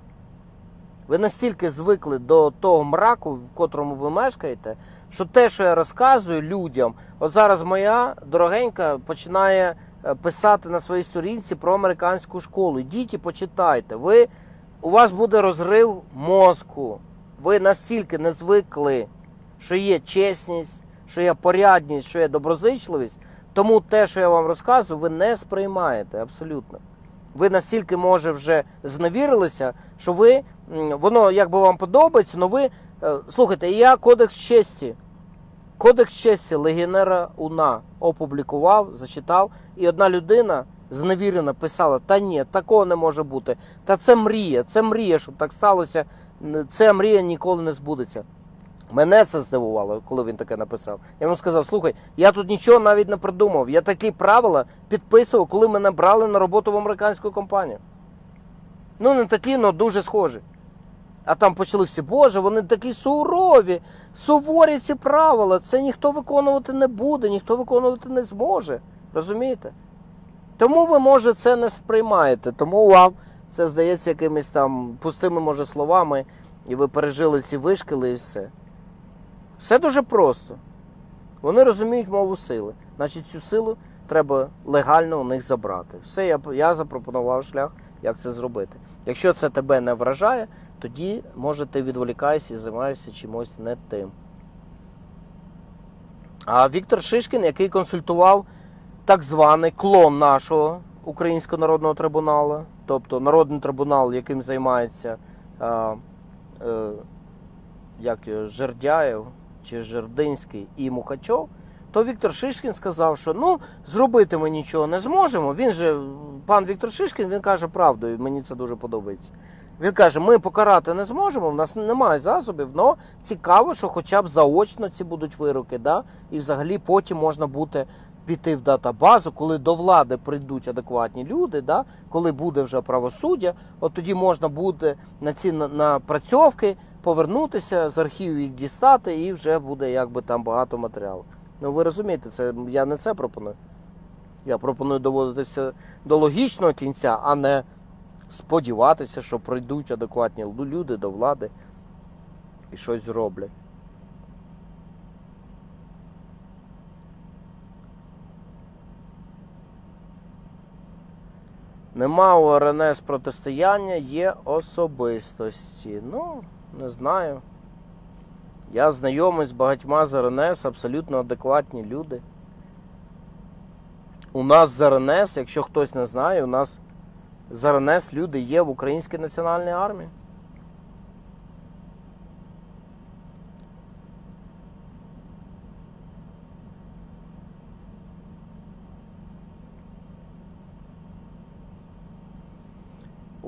Ви настільки звикли до того мраку, в котрому ви мешкаєте, що те, що я розказую людям, от зараз моя дорогенька починає писати на своїй сторінці про американську школу. Ідіть і почитайте. Ви, у вас буде розрив мозку. Ви настільки не звикли, що є чесність, що є порядність, що є доброзичливість, тому те, що я вам розказую, ви не сприймаєте абсолютно. Ви настільки, може, вже зневірилися, що ви, воно якби вам подобається, але ви, слухайте, я Кодекс честі, Кодекс честі легіонера УНА опублікував, зачитав, і одна людина зневірена писала, та ні, такого не може бути, та це мрія, це мрія, щоб так сталося, це мрія ніколи не збудеться. Мене це здивувало, коли він таке написав. Я йому сказав, слухай, я тут нічого навіть не придумав. Я такі правила підписував, коли мене брали на роботу в американську компанію. Ну, не такі, але дуже схожі. А там почали всі, боже, вони такі сурові, суворі ці правила. Це ніхто виконувати не буде, ніхто виконувати не зможе. Розумієте? Тому ви, може, це не сприймаєте. Тому вам це здається якимись там пустими, може, словами, і ви пережили ці вишкіли і все. Все дуже просто. Вони розуміють мову сили. Значить, цю силу треба легально у них забрати. Все, я, я запропонував шлях, як це зробити. Якщо це тебе не вражає, тоді, може, ти відволікаєшся і займаєшся чимось не тим. А Віктор Шишкін, який консультував так званий клон нашого Українського народного трибуналу, тобто народний трибунал, яким займається а, а, як його, Жердяєв, чи Жердинський і Мухачов, то Віктор Шишкін сказав, що ну, зробити ми нічого не зможемо. Він же, пан Віктор Шишкін, він каже правду, і мені це дуже подобається. Він каже, ми покарати не зможемо, в нас немає засобів, але цікаво, що хоча б заочно ці будуть вироки, да? І взагалі потім можна буде піти в датабазу, коли до влади прийдуть адекватні люди, да? Коли буде вже правосуддя, от тоді можна буде на ці напрацьовки повернутися, з архівів їх дістати, і вже буде якби там багато матеріалу. Ну ви розумієте, це, я не це пропоную. Я пропоную доводитися до логічного кінця, а не сподіватися, що прийдуть адекватні люди до влади і щось зроблять. Нема у ар ен ес протистояння, є особистості. Ну, не знаю. Я знайомий з багатьма з ар ен ес, абсолютно адекватні люди. У нас з ар ен ес, якщо хтось не знає, у нас з ар ен ес люди є в Українській національній армії.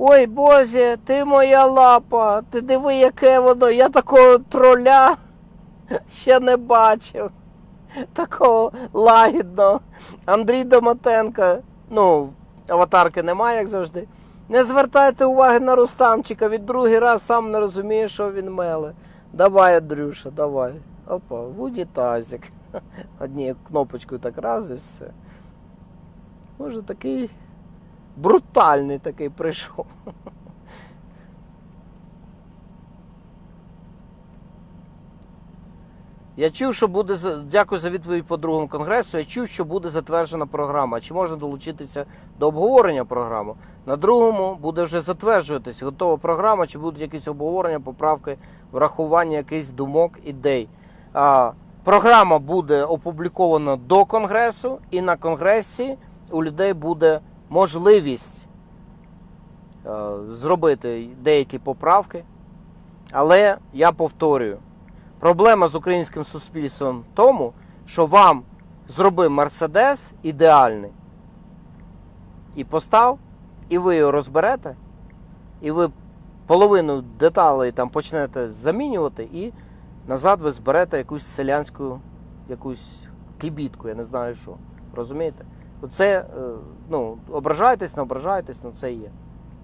ой, Боже, ти моя лапа, ти диви, яке воно, я такого троля ще не бачив. Такого лагідного. Андрій Домотенко, ну, аватарки немає, як завжди. Не звертайте уваги на Рустамчика, від другий раз сам не розуміє, що він меле. Давай, Андрюша, давай. Опа, в унітазик. Однією кнопочкою так раз і все. Може, такий брутальний такий прийшов. Я чув, що буде, дякую за відповідь по другому конгресу, я чув, що буде затверджена програма. Чи можна долучитися до обговорення програми? На другому буде вже затверджуватися готова програма, чи будуть якісь обговорення, поправки, врахування якихось думок, ідей. А, програма буде опублікована до конгресу, і на конгресі у людей буде можливість а, зробити деякі поправки. Але я повторюю, проблема з українським суспільством в тому, що вам зробив Мерседес ідеальний і постав, і ви його розберете, і ви половину деталей там почнете замінювати, і назад ви зберете якусь селянську, якусь кібітку, я не знаю що. Розумієте? Оце, ну, ображайтесь, не ображайтесь, ну це і є.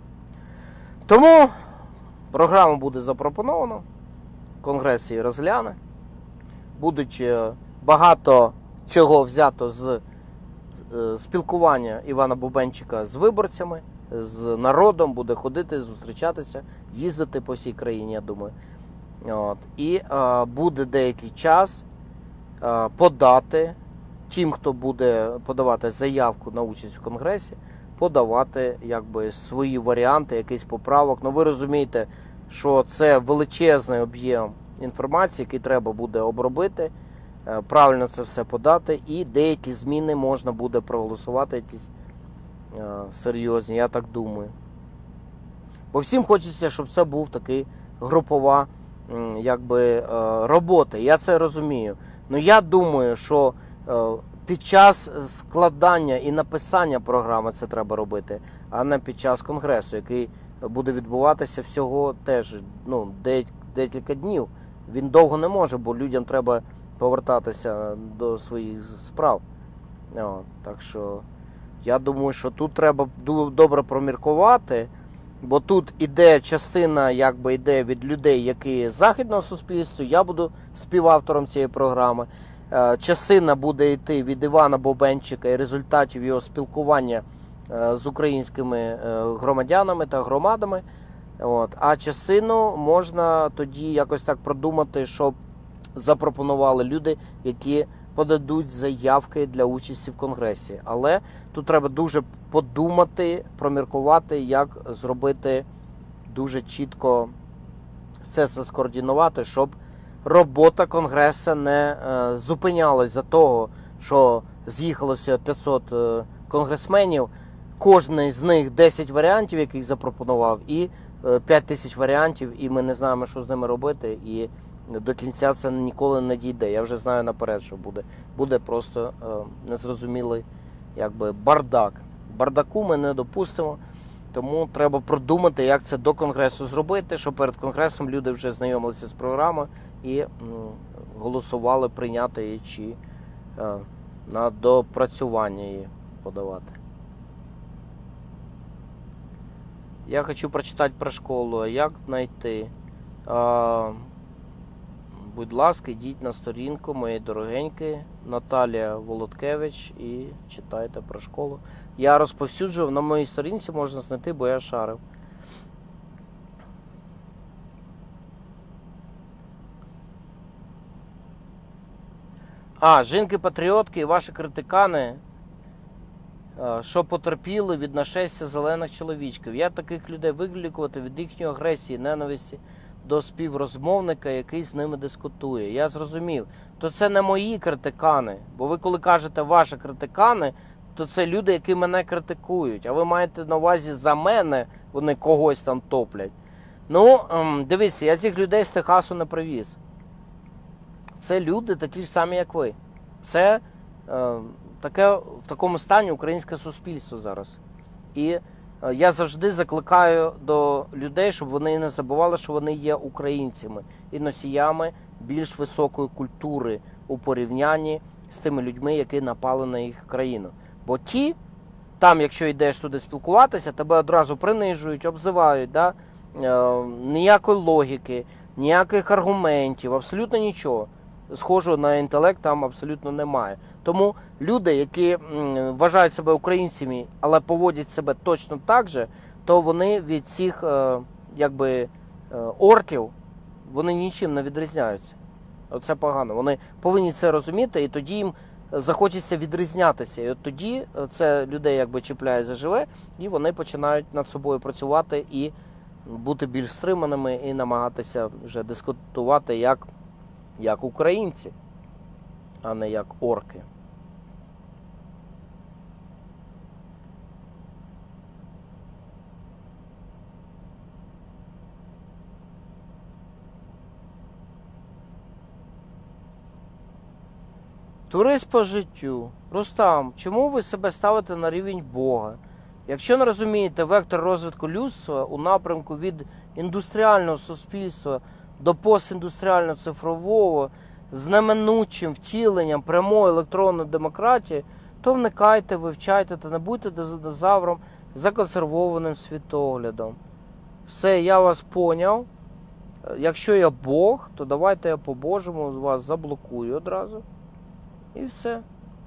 Тому програму буде запропоновано. Конгрес її розгляне. Будуть багато чого взято з спілкування Івана Бубенчика з виборцями, з народом, буде ходити, зустрічатися, їздити по всій країні, я думаю. От. І а, буде деякий час а, подати, тим, хто буде подавати заявку на участь у Конгресі, подавати якби свої варіанти, якийсь поправок. Ну ви розумієте, що це величезний об'єм інформації, який треба буде обробити, правильно це все подати, і деякі зміни можна буде проголосувати, якісь серйозні, я так думаю. Бо всім хочеться, щоб це був такий групова якби, робота, я це розумію. Ну я думаю, що під час складання і написання програми це треба робити, а не під час конгресу, який буде відбуватися всього теж ну, декілька днів. Він довго не може, бо людям треба повертатися до своїх справ. О, так що я думаю, що тут треба добре проміркувати, бо тут іде частина, якби йде від людей, які з західного суспільства, я буду співавтором цієї програми. Частина буде йти від Івана Бубенчика і результатів його спілкування з українськими громадянами та громадами. От. А частину можна тоді якось так продумати, щоб запропонували люди, які подадуть заявки для участі в Конгресі. Але тут треба дуже подумати, проміркувати, як зробити дуже чітко все це скоординувати, щоб робота Конгресу не е, зупинялась за того, що з'їхалося п'ятсот е, конгресменів, кожний з них десять варіантів, яких запропонував, і е, п'ять тисяч варіантів, і ми не знаємо, що з ними робити, і до кінця це ніколи не дійде. Я вже знаю наперед, що буде. Буде просто е, незрозумілий якби, бардак. Бардаку ми не допустимо, тому треба продумати, як це до Конгресу зробити, щоб перед Конгресом люди вже знайомилися з програмою і м, голосували прийняти її чи е, на допрацювання її подавати. Я хочу прочитати про школу. Як знайти? Е, будь ласка, йдіть на сторінку моєї дорогеньки Наталія Володкевич і читайте про школу. Я розповсюджував, на моїй сторінці можна знайти, бо я шарив. А, жінки-патріотки і ваші критикани, що потерпіли від нашестя зелених чоловічків. Я таких людей вилікувати від їхньої агресії, ненависті до співрозмовника, який з ними дискутує. Я зрозумів. То це не мої критикани. Бо ви коли кажете ваші критикани, то це люди, які мене критикують. А ви маєте на увазі за мене, вони когось там топлять. Ну, дивіться, я цих людей з Техасу не привіз. Це люди такі ж самі, як ви. Це е, таке, в такому стані українське суспільство зараз. І я завжди закликаю до людей, щоб вони не забували, що вони є українцями і носіями більш високої культури у порівнянні з тими людьми, які напали на їх країну. Бо ті, там, якщо йдеш туди спілкуватися, тебе одразу принижують, обзивають, да? Е, ніякої логіки, ніяких аргументів, абсолютно нічого. Схожого на інтелект там абсолютно немає. Тому люди, які м, вважають себе українцями, але поводять себе точно так же, то вони від цих е, якби, е, орків, вони нічим не відрізняються. Оце погано. Вони повинні це розуміти, і тоді їм захочеться відрізнятися. І от тоді це людей якби чіпляє заживе, і вони починають над собою працювати і бути більш стриманими, і намагатися вже дискутувати як, як українці, а не як орки. Турист по життю. Рустам, чому ви себе ставите на рівень Бога? Якщо не розумієте вектор розвитку людства у напрямку від індустріального суспільства до постіндустріально-цифрового з неминучим втіленням прямої електронної демократії, то вникайте, вивчайте та не будьте динозавром законсервованим світоглядом. Все, я вас поняв. Якщо я Бог, то давайте я по-божому вас заблокую одразу. І все.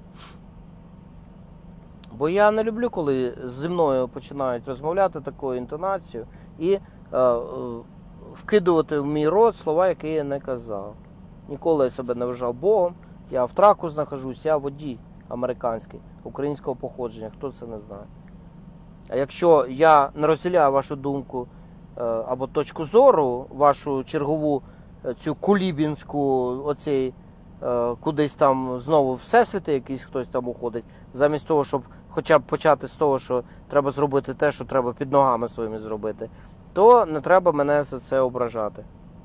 Бо я не люблю, коли зі мною починають розмовляти такою інтонацією і е, е, вкидувати в мій рот слова, які я не казав. Ніколи я себе не вважав Богом. Я в траку знаходжусь, я водій американський, українського походження, хто це не знає. А якщо я не розділяю вашу думку е, або точку зору, вашу чергову е, цю кулібінську оцей кудись там знову всесвіти якийсь хтось там уходить, замість того, щоб хоча б почати з того, що треба зробити те, що треба під ногами своїми зробити, то не треба мене за це ображати.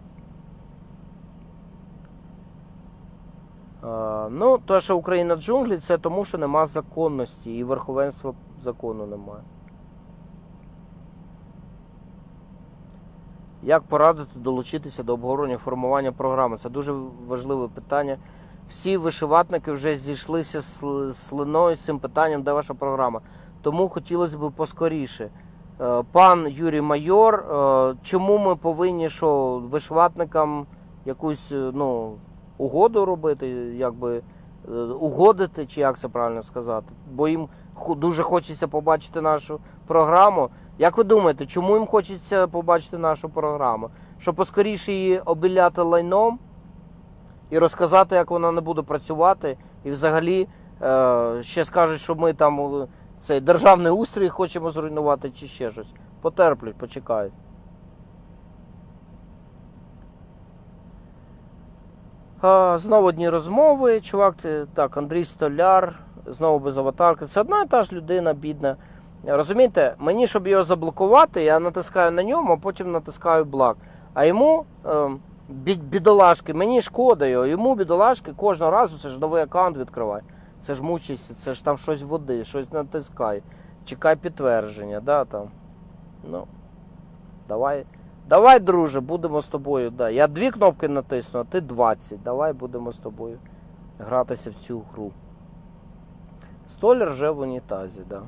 А, ну, те, що Україна джунглі, це тому, що нема законності і верховенства закону немає. Як порадити долучитися до обговорення формування програми? Це дуже важливе питання. Всі вишиватники вже зійшлися з слиною з цим питанням, де ваша програма. Тому хотілося б поскоріше. Пан Юрій Майор, чому ми повинні що, вишиватникам якусь ну, угоду робити, якби угодити, чи як це правильно сказати? Бо їм дуже хочеться побачити нашу програму. Як ви думаєте, чому їм хочеться побачити нашу програму? Щоб поскоріше її обіляти лайном і розказати, як вона не буде працювати, і взагалі е, ще скажуть, що ми там цей державний устрій хочемо зруйнувати чи ще щось. Потерплять, почекають. А, знову одні розмови. Чувак, ти, так, Андрій Столяр, знову без аватарки. Це одна і та ж людина, бідна. Розумієте, мені, щоб його заблокувати, я натискаю на ньому, а потім натискаю блок. А йому, е, бідолашки, мені шкода його, йому бідолашки кожного разу, це ж новий аккаунт відкривай. Це ж мучайся, це ж там щось води, щось натискай. Чекай підтвердження, да, там. Ну, давай, давай, друже, будемо з тобою, да. Я дві кнопки натисну, а ти двадцять. Давай будемо з тобою гратися в цю гру. Столяр вже в унітазі, да.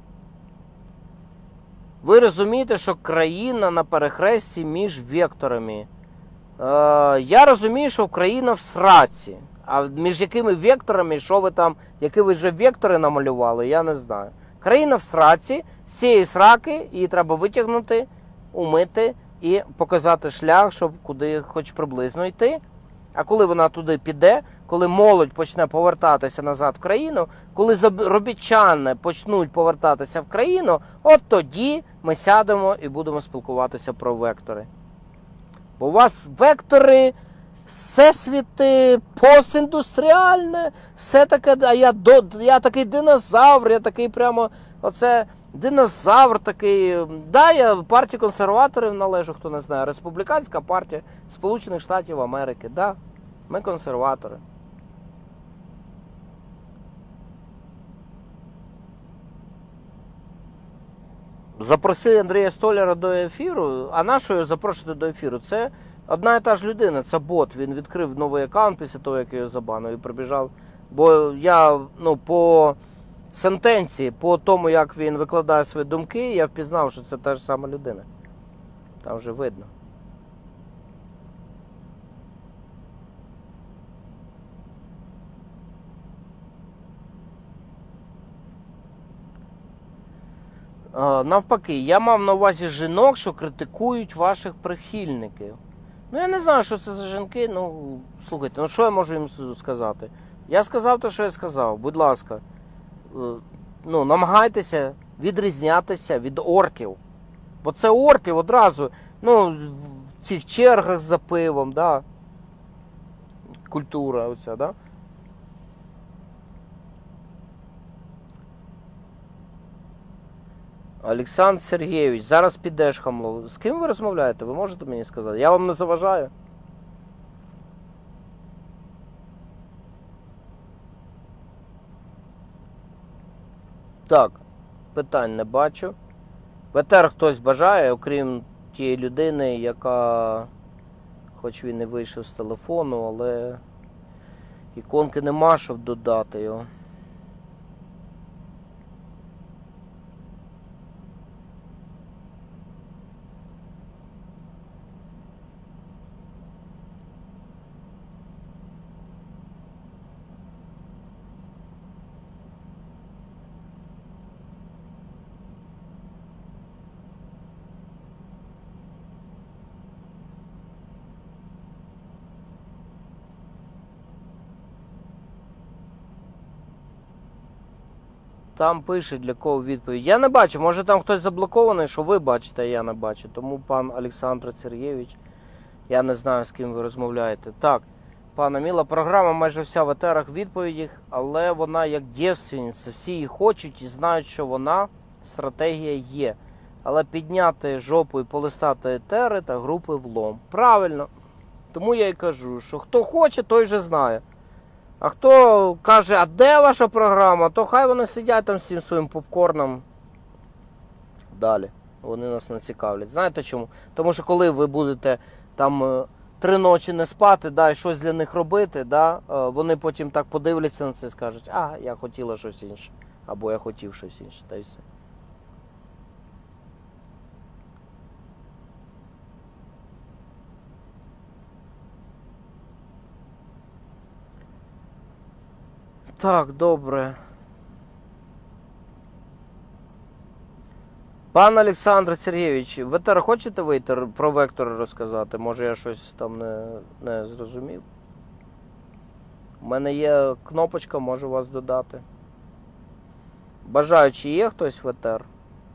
Ви розумієте, що країна на перехресті між векторами. Е, я розумію, що Україна в сраці. А між якими векторами, що ви там, які ви вже вектори намалювали, я не знаю. Країна в сраці, з цієї сраки її треба витягнути, умити і показати шлях, щоб куди хоч приблизно йти. А коли вона туди піде, коли молодь почне повертатися назад в країну, коли заробітчани почнуть повертатися в країну, от тоді ми сядемо і будемо спілкуватися про вектори. Бо у вас вектори, всесвіти, постіндустріальне, все таке, а я, до, я такий динозавр, я такий прямо, оце динозавр такий. Да, я партії консерваторів належу, хто не знає, республіканська партія Сполучених Штатів Америки, да, ми консерватори. Запроси Андрія Столяра до ефіру, а нашого його запрошувати до ефіру? Це одна і та ж людина, це бот. Він відкрив новий аккаунт після того, як його забанив і прибіжав. Бо я, ну, по сентенції, по тому, як він викладає свої думки, я впізнав, що це та ж сама людина. Там вже видно. Навпаки, я мав на увазі жінок, що критикують ваших прихильників. Ну, я не знаю, що це за жінки. Ну, слухайте, ну що я можу їм сказати? Я сказав те, що я сказав. Будь ласка, ну, намагайтеся відрізнятися від орків. Бо це орків одразу, ну, в цих чергах за пивом, да? Культура оця, да? Олександр Сергійович, зараз підеш, хамло. З ким ви розмовляєте? Ви можете мені сказати? Я вам не заважаю. Так, питань не бачу. В етер хтось бажає, окрім тієї людини, яка, хоч він і вийшов з телефону, але іконки нема, щоб додати його. Там пише, для кого відповідь. Я не бачу, може там хтось заблокований, що ви бачите, а я не бачу. Тому, пан Олександр Сергійович, я не знаю, з ким ви розмовляєте. Так, пане Міла, програма майже вся в етерах відповіді, але вона як дівственниця. Всі її хочуть і знають, що вона, стратегія є. Але підняти жопу і полистати етери та групи влом. Правильно. Тому я і кажу, що хто хоче, той вже знає. А хто каже, а де ваша програма, то хай вони сидять там з цим своїм попкорном. Далі. Вони нас не цікавлять. Знаєте чому? Тому що коли ви будете там три ночі не спати, да, і щось для них робити, да, вони потім так подивляться на це і скажуть, а, я хотіла щось інше. Або я хотів щось інше. Та й все. Так, добре. Пан Олександр Сергійович, в етер хочете вийти про вектори розказати? Може я щось там не, не зрозумів? У мене є кнопочка, можу вас додати. Бажаючи є хтось в етер?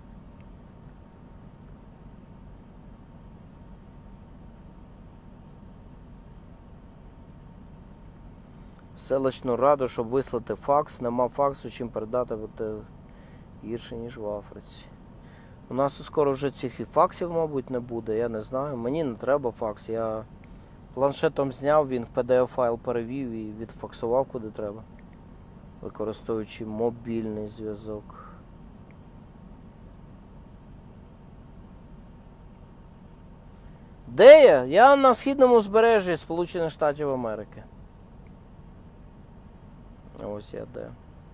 Селищну раду, щоб вислати факс. Нема факсу, чим передати, буде гірше, ніж в Африці. У нас тут скоро вже цих і факсів, мабуть, не буде, я не знаю. Мені не треба факс. Я планшетом зняв, він в пі ді еф-файл перевів і відфаксував куди треба. Використовуючи мобільний зв'язок. Де я? Я на східному узбережжі Сполучених Штатів Америки. Ось я де.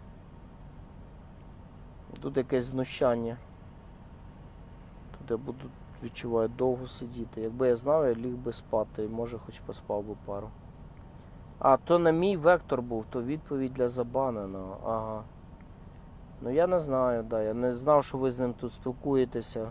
Тут якесь знущання. Тут я буду, відчуваю, довго сидіти. Якби я знав, я ліг би спати. Може, хоч поспав би пару. А, то не мій вектор був, то відповідь для забаненого. Ага. Ну я не знаю, да. Я не знав, що ви з ним тут спілкуєтеся.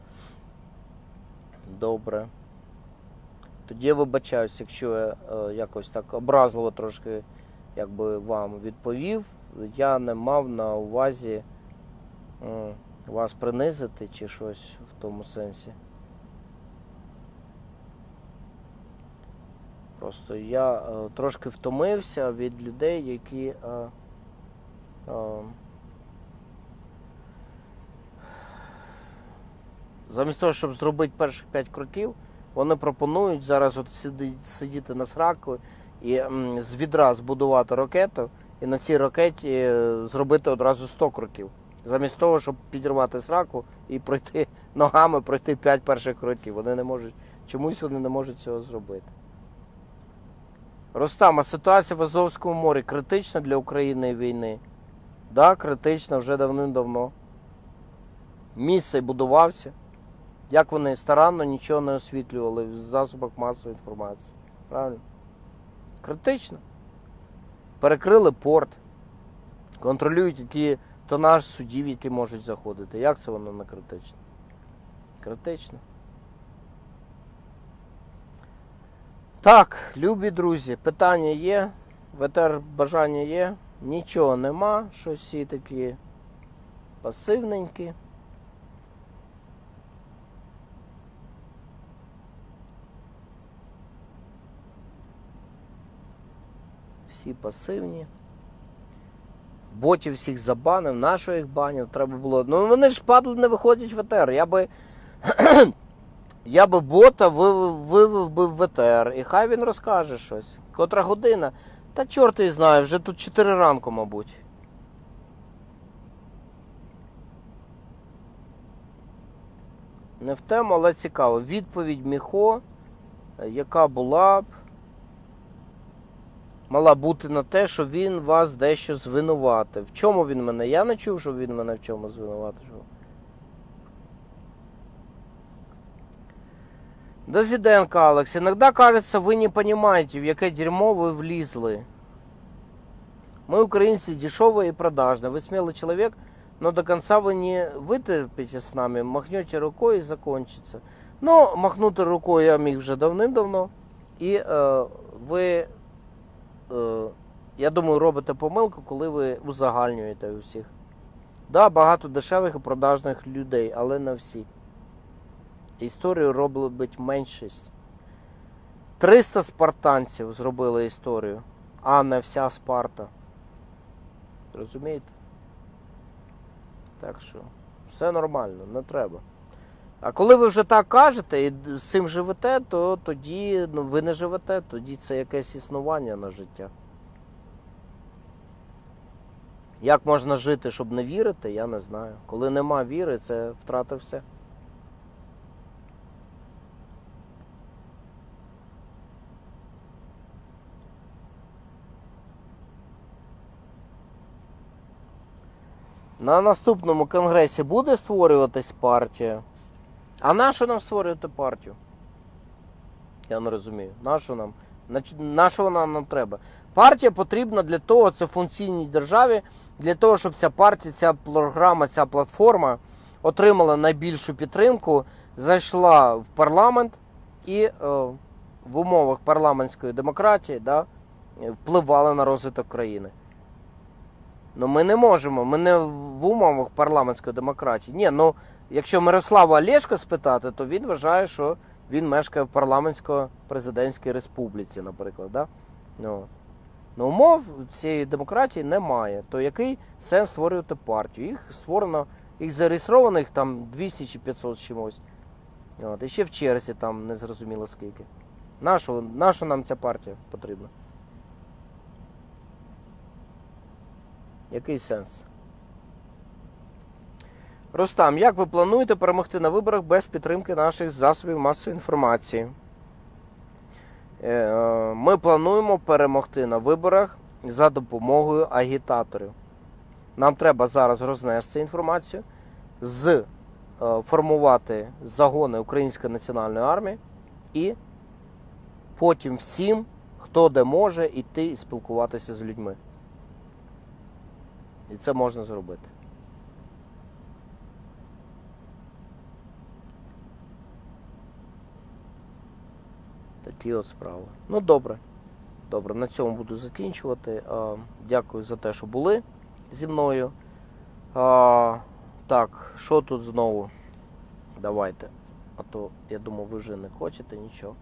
Добре. Тоді я вибачаюсь, якщо я е, якось так образливо трошки якби вам відповів. Я не мав на увазі м, вас принизити чи щось в тому сенсі. Просто я е, трошки втомився від людей, які е, е, замість того, щоб зробити перших п'ять кроків, вони пропонують зараз от сидіти, сидіти на сраку і м, з відра збудувати ракету, і на цій ракеті зробити одразу сто кроків. Замість того, щоб підірвати сраку і пройти ногами, пройти п'ять перших кроків. Вони не можуть, чомусь вони не можуть цього зробити. Рустам, а ситуація в Азовському морі критична для України і війни? Так, да, критична вже давним-давно. Міст цей будувався. Як вони старанно нічого не освітлювали в засобах масової інформації. Правильно? Критично. Перекрили порт. Контролюють ті тонаж судів, які можуть заходити. Як це воно не критично? Критично. Так, любі друзі, питання є, в етер бажання є, нічого нема, щось всі такі пасивненькі. Всі пасивні. Ботів всіх забанив, нашого їх банів, треба було. Ну вони ж падли, не виходять в етер. Я би я би бота вивів, вивів би в етер, і хай він розкаже щось. Котра година? Та чорт і знає, вже тут чотири ранку, мабуть. Не в тему, але цікаво. Відповідь Міхо, яка була б, мала бути на те, що він вас дещо звинуватив. В чому він мене? Я не чув, що він мене в чому звинуватив. Дозиденко, Алекс. Иногда кажется, вы не понимаете, в яке дерьмо вы влезли. Мы, украинцы, дешевые и продажные. Вы смелый человек, но до конца вы не вытерпите с нами, махнете рукой и закончится. Ну, махнути рукою я міг вже давним-давно. І е, ви, е, я думаю, робите помилку, коли ви узагальнюєте у всіх. Да, багато дешевих і продажних людей, але не всі. Історію робить меншість. триста спартанців зробили історію, а не вся Спарта. Розумієте? Так що, все нормально, не треба. А коли ви вже так кажете і з цим живете, то тоді, ну, ви не живете, тоді це якесь існування на життя. Як можна жити, щоб не вірити, я не знаю. Коли нема віри, це втрати все. На наступному конгресі буде створюватись партія? А нащо нам створювати партію? Я не розумію. Нащо нам? Нащо вона нам треба? Партія потрібна для того, це в функційній державі, для того, щоб ця партія, ця програма, ця платформа отримала найбільшу підтримку, зайшла в парламент і е, в умовах парламентської демократії, да, впливала на розвиток країни. Ну ми не можемо, ми не в умовах парламентської демократії. Ні, ну якщо Мирослава Олешка спитати, то він вважає, що він мешкає в парламентсько-президентській республіці, наприклад. Да? Ну, ну, умов цієї демократії немає. То який сенс створювати партію? Їх створено, їх зареєстрованих там двісті чи п'ятсот з чимось. От, і ще в черзі там не зрозуміло скільки. Нащо, нащо нам ця партія потрібна? Який сенс? Рустам, як ви плануєте перемогти на виборах без підтримки наших засобів масової інформації? Ми плануємо перемогти на виборах за допомогою агітаторів. Нам треба зараз рознести інформацію, з, формувати загони Української національної армії і потім всім, хто де може, йти і спілкуватися з людьми. І це можна зробити. Такі от справи. Ну, добре. Добре, на цьому буду закінчувати. Дякую за те, що були зі мною. Так, що тут знову? Давайте. А то, я думаю, ви вже не хочете нічого.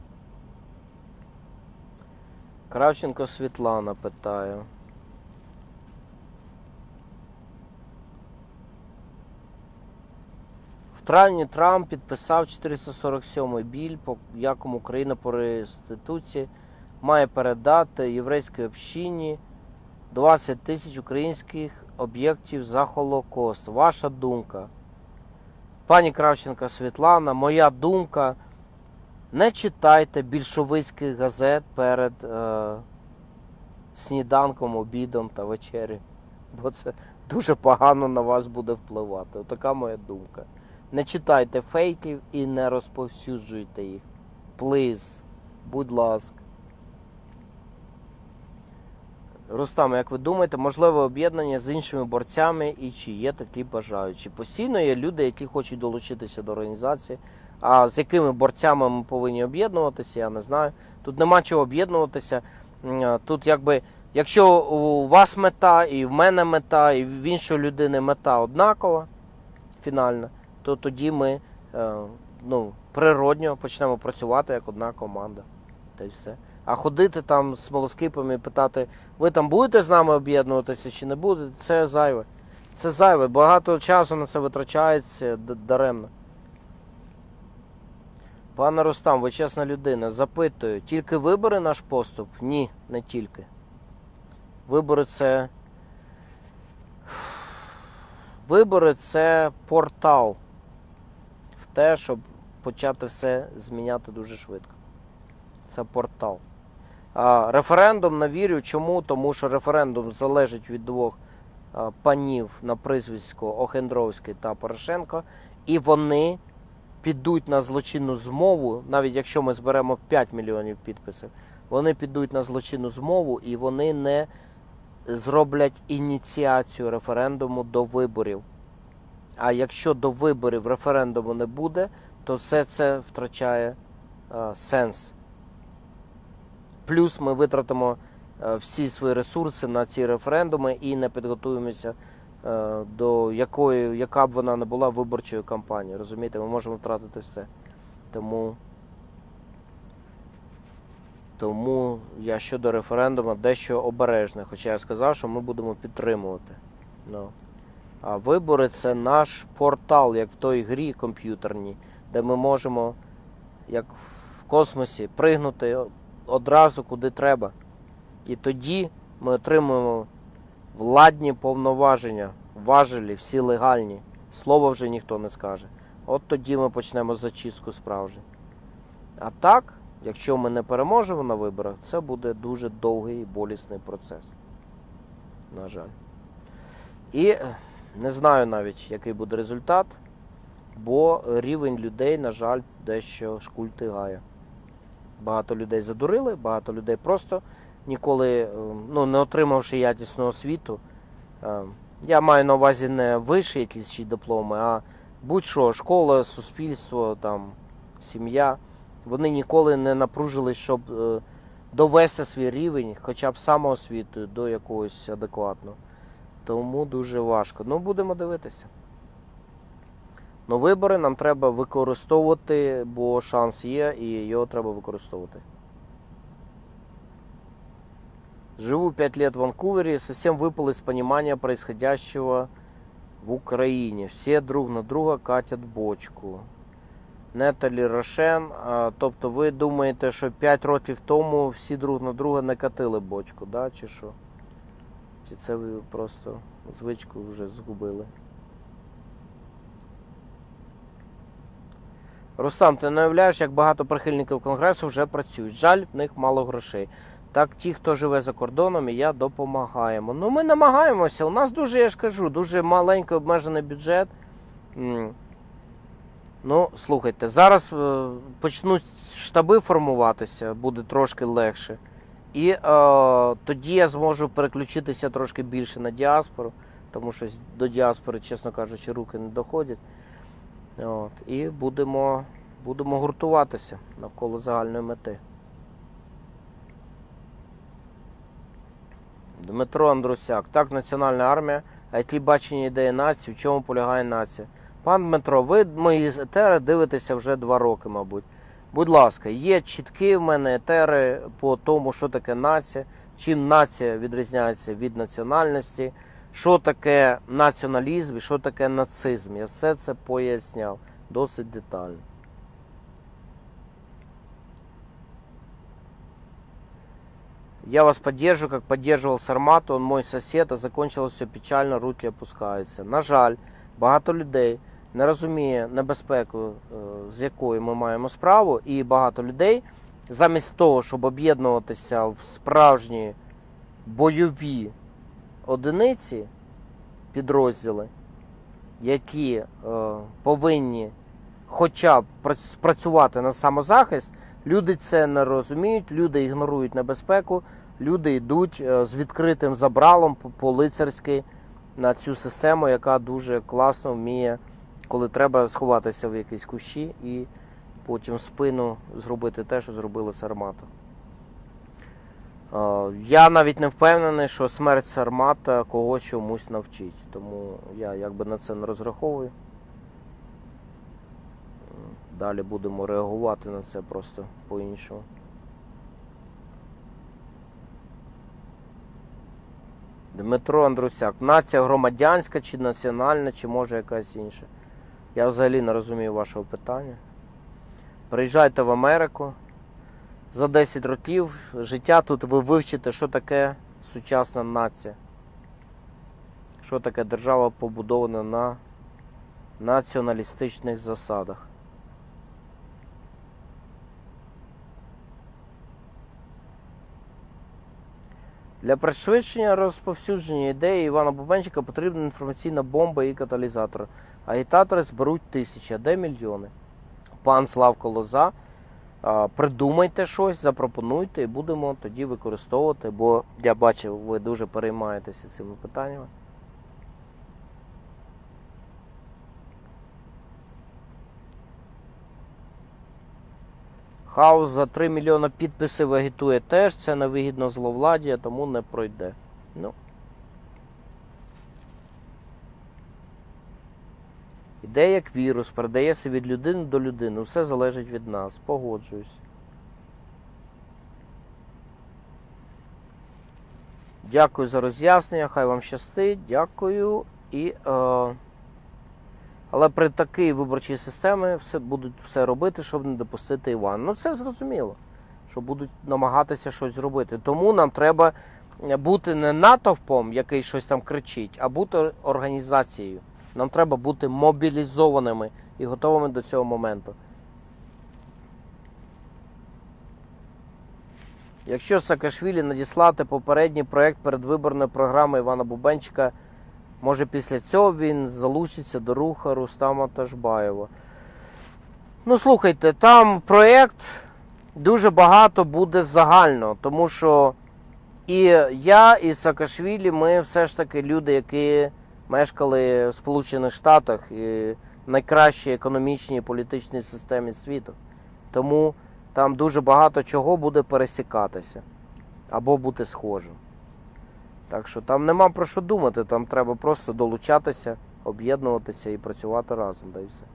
Кравченко Світлана питає. В травні Трамп підписав чотириста сорок сьомий біль, по якому Україна по Конституції має передати єврейській общині двадцять тисяч українських об'єктів за Холокост. Ваша думка? Пані Кравченко Світлана, моя думка, не читайте більшовицьких газет перед е, сніданком, обідом та вечерею, бо це дуже погано на вас буде впливати. Отака моя думка. Не читайте фейків і не розповсюджуйте їх. Плиз, будь ласка. Рустам, як ви думаєте, можливе об'єднання з іншими борцями і чи є такі бажаючі? Постійно є люди, які хочуть долучитися до організації. А з якими борцями ми повинні об'єднуватися, я не знаю. Тут нема чого об'єднуватися. Тут якби, якщо у вас мета, і в мене мета, і в іншої людини мета однакова, фінальна, то тоді ми ну, природньо почнемо працювати як одна команда. Та й все. А ходити там з смолоскипами і питати, ви там будете з нами об'єднуватися чи не будете, це зайве. Це зайве. Багато часу на це витрачається даремно. Пане Рустам, ви чесна людина. Запитую, тільки вибори наш поступ? Ні, не тільки. Вибори це... Вибори це портал в те, щоб почати все зміняти дуже швидко. Це портал. А референдум на вірю. Чому? Тому що референдум залежить від двох а, панів на прізвисько Охендровський та Порошенко. І вони підуть на злочинну змову, навіть якщо ми зберемо п'ять мільйонів підписів, вони підуть на злочинну змову і вони не зроблять ініціацію референдуму до виборів. А якщо до виборів референдуму не буде, то все це втрачає а, сенс. Плюс ми витратимо а, всі свої ресурси на ці референдуми і не підготуємося а, до якої, яка б вона не була, виборчої кампанії. Розумієте, ми можемо втратити все. Тому, тому я щодо референдуму дещо обережний, хоча я сказав, що ми будемо підтримувати. No. А вибори – це наш портал, як в той грі комп'ютерній, де ми можемо, як в космосі, пригнути одразу куди треба. І тоді ми отримуємо владні повноваження, важелі, всі легальні. Слово вже ніхто не скаже. От тоді ми почнемо зачистку справжню. А так, якщо ми не переможемо на виборах, це буде дуже довгий і болісний процес. На жаль. І не знаю навіть, який буде результат, бо рівень людей, на жаль, дещо шкультигає. Багато людей задурили, багато людей просто ніколи, ну, не отримавши якісну освіту. Я маю на увазі не вищі якісь дипломи, а будь-що, школа, суспільство, там, сім'я. Вони ніколи не напружились, щоб довести свій рівень, хоча б самоосвітою, до якогось адекватного. Тому дуже важко. Ну, будемо дивитися. Ну, вибори нам треба використовувати, бо шанс є, і його треба використовувати. Живу пять лет в Ванкувере, совсем выпал из понимания происходящего в Украине. Все друг на друга катять бочку. Неталі Рошен, а, тобто ви думаєте, що п'ять років тому всі друг на друга не катили бочку, да, чи що? Чи це ви просто звичку вже згубили? Рустам, ти не уявляєш, як багато прихильників Конгресу вже працюють. Жаль, в них мало грошей. Так, ті, хто живе за кордоном, і я допомагаємо. Ну, ми намагаємося. У нас дуже, я ж кажу, дуже маленький обмежений бюджет. Ну, слухайте, зараз е, почнуть штаби формуватися, буде трошки легше. І е, тоді я зможу переключитися трошки більше на діаспору, тому що до діаспори, чесно кажучи, руки не доходять. От, і будемо, будемо гуртуватися навколо загальної мети. Дмитро Андрусяк. Так, Національна армія, а ті бачення ідеї нації, в чому полягає нація? Пан Дмитро, ви мої етери дивитеся вже два роки, мабуть. Будь ласка, є чіткі в мене етери по тому, що таке нація, чим нація відрізняється від національності, що таке націоналізм і що таке нацизм. Я все це поясняв досить детально. Я вас поддержу, как поддерживал Сармату, он мой сосед, а закончилось все печально, руки опускаються. На жаль, багато людей не розуміє небезпеку, з якою ми маємо справу, і багато людей замість того, щоб об'єднуватися в справжні бойові одиниці, підрозділи, які е, повинні хоча б працювати на самозахист, люди це не розуміють, люди ігнорують небезпеку, люди йдуть е, з відкритим забралом по-лицарськи на цю систему, яка дуже класно вміє, коли треба, сховатися в якісь кущі і потім в спину зробити те, що зробила Сармата. Я навіть не впевнений, що смерть Сармата когось чомусь навчить. Тому я якби на це не розраховую. Далі будемо реагувати на це просто по-іншому. Дмитро Андрусяк. Нація громадянська, чи національна, чи може якась інша? Я взагалі не розумію вашого питання. Приїжджайте в Америку. За десять років життя тут ви вивчите, що таке сучасна нація. Що таке держава, побудована на націоналістичних засадах. Для пришвидшення розповсюдження ідеї Івана Бубенчика потрібна інформаційна бомба і каталізатор. Агітатори зберуть тисячі, а де мільйони? Пан Славко Лоза, придумайте щось, запропонуйте і будемо тоді використовувати, бо я бачив, ви дуже переймаєтеся цими питаннями. Хаус за три мільйони підписів агітує теж, це невигідно зловладдя, тому не пройде. Ну. Іде як вірус, передається від людини до людини, все залежить від нас, погоджуюсь. Дякую за роз'яснення, хай вам щастить, дякую. І, е... Але при такій виборчій системі все, будуть все робити, щоб не допустити Івана. Ну це зрозуміло, що будуть намагатися щось зробити. Тому нам треба бути не натовпом, який щось там кричить, а бути організацією. Нам треба бути мобілізованими і готовими до цього моменту. Якщо Саакашвілі надіслати попередній проєкт передвиборної програми Івана Бубенчика, може після цього він залучиться до руху Рустама Ташбаєва. Ну слухайте, там проєкт дуже багато буде загально, тому що і я, і Саакашвілі, ми все ж таки люди, які мешкали в Сполучених Штатах і в найкращій економічній і політичній системі світу. Тому там дуже багато чого буде пересікатися або бути схожим. Так що там нема про що думати, там треба просто долучатися, об'єднуватися і працювати разом, да і все.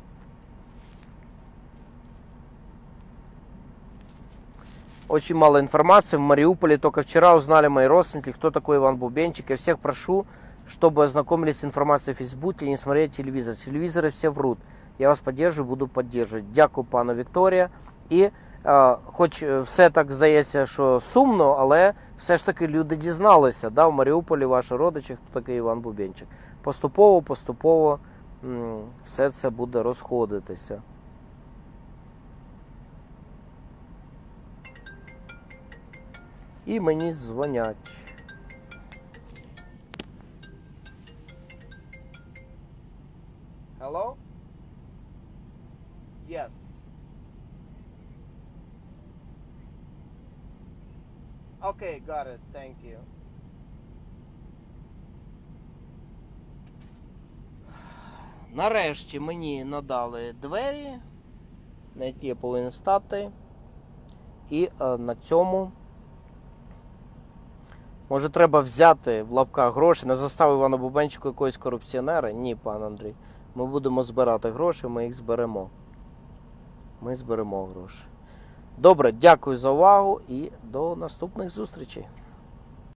Очень мало информации. В Мариуполе только вчера узнали мои родственники, кто такой Иван Бубенчик. Я всех прошу, чтобы ознакомились с информацией в Фейсбуке и не смотреть телевизор. Телевизоры все врут. Я вас поддерживаю, буду поддерживать. Дякую, пана Вікторія. І е, хоч все так здається, що сумно, але все ж таки люди дізналися, да, в Маріуполі ваші родичі, хто такий Іван Бубенчик. Поступово, поступово м, все це буде розходитися. І мені дзвонять. Hello? Yes. Okay, got it. Thank you. Нарешті мені надали двері, на які я повинен стати. І е, на цьому може треба взяти в лапках гроші на заставу Івана Бубенчика якогось корупціонера? Ні, пан Андрій. Ми будемо збирати гроші, ми їх зберемо. Ми зберемо гроші. Добре, дякую за увагу і до наступних зустрічей.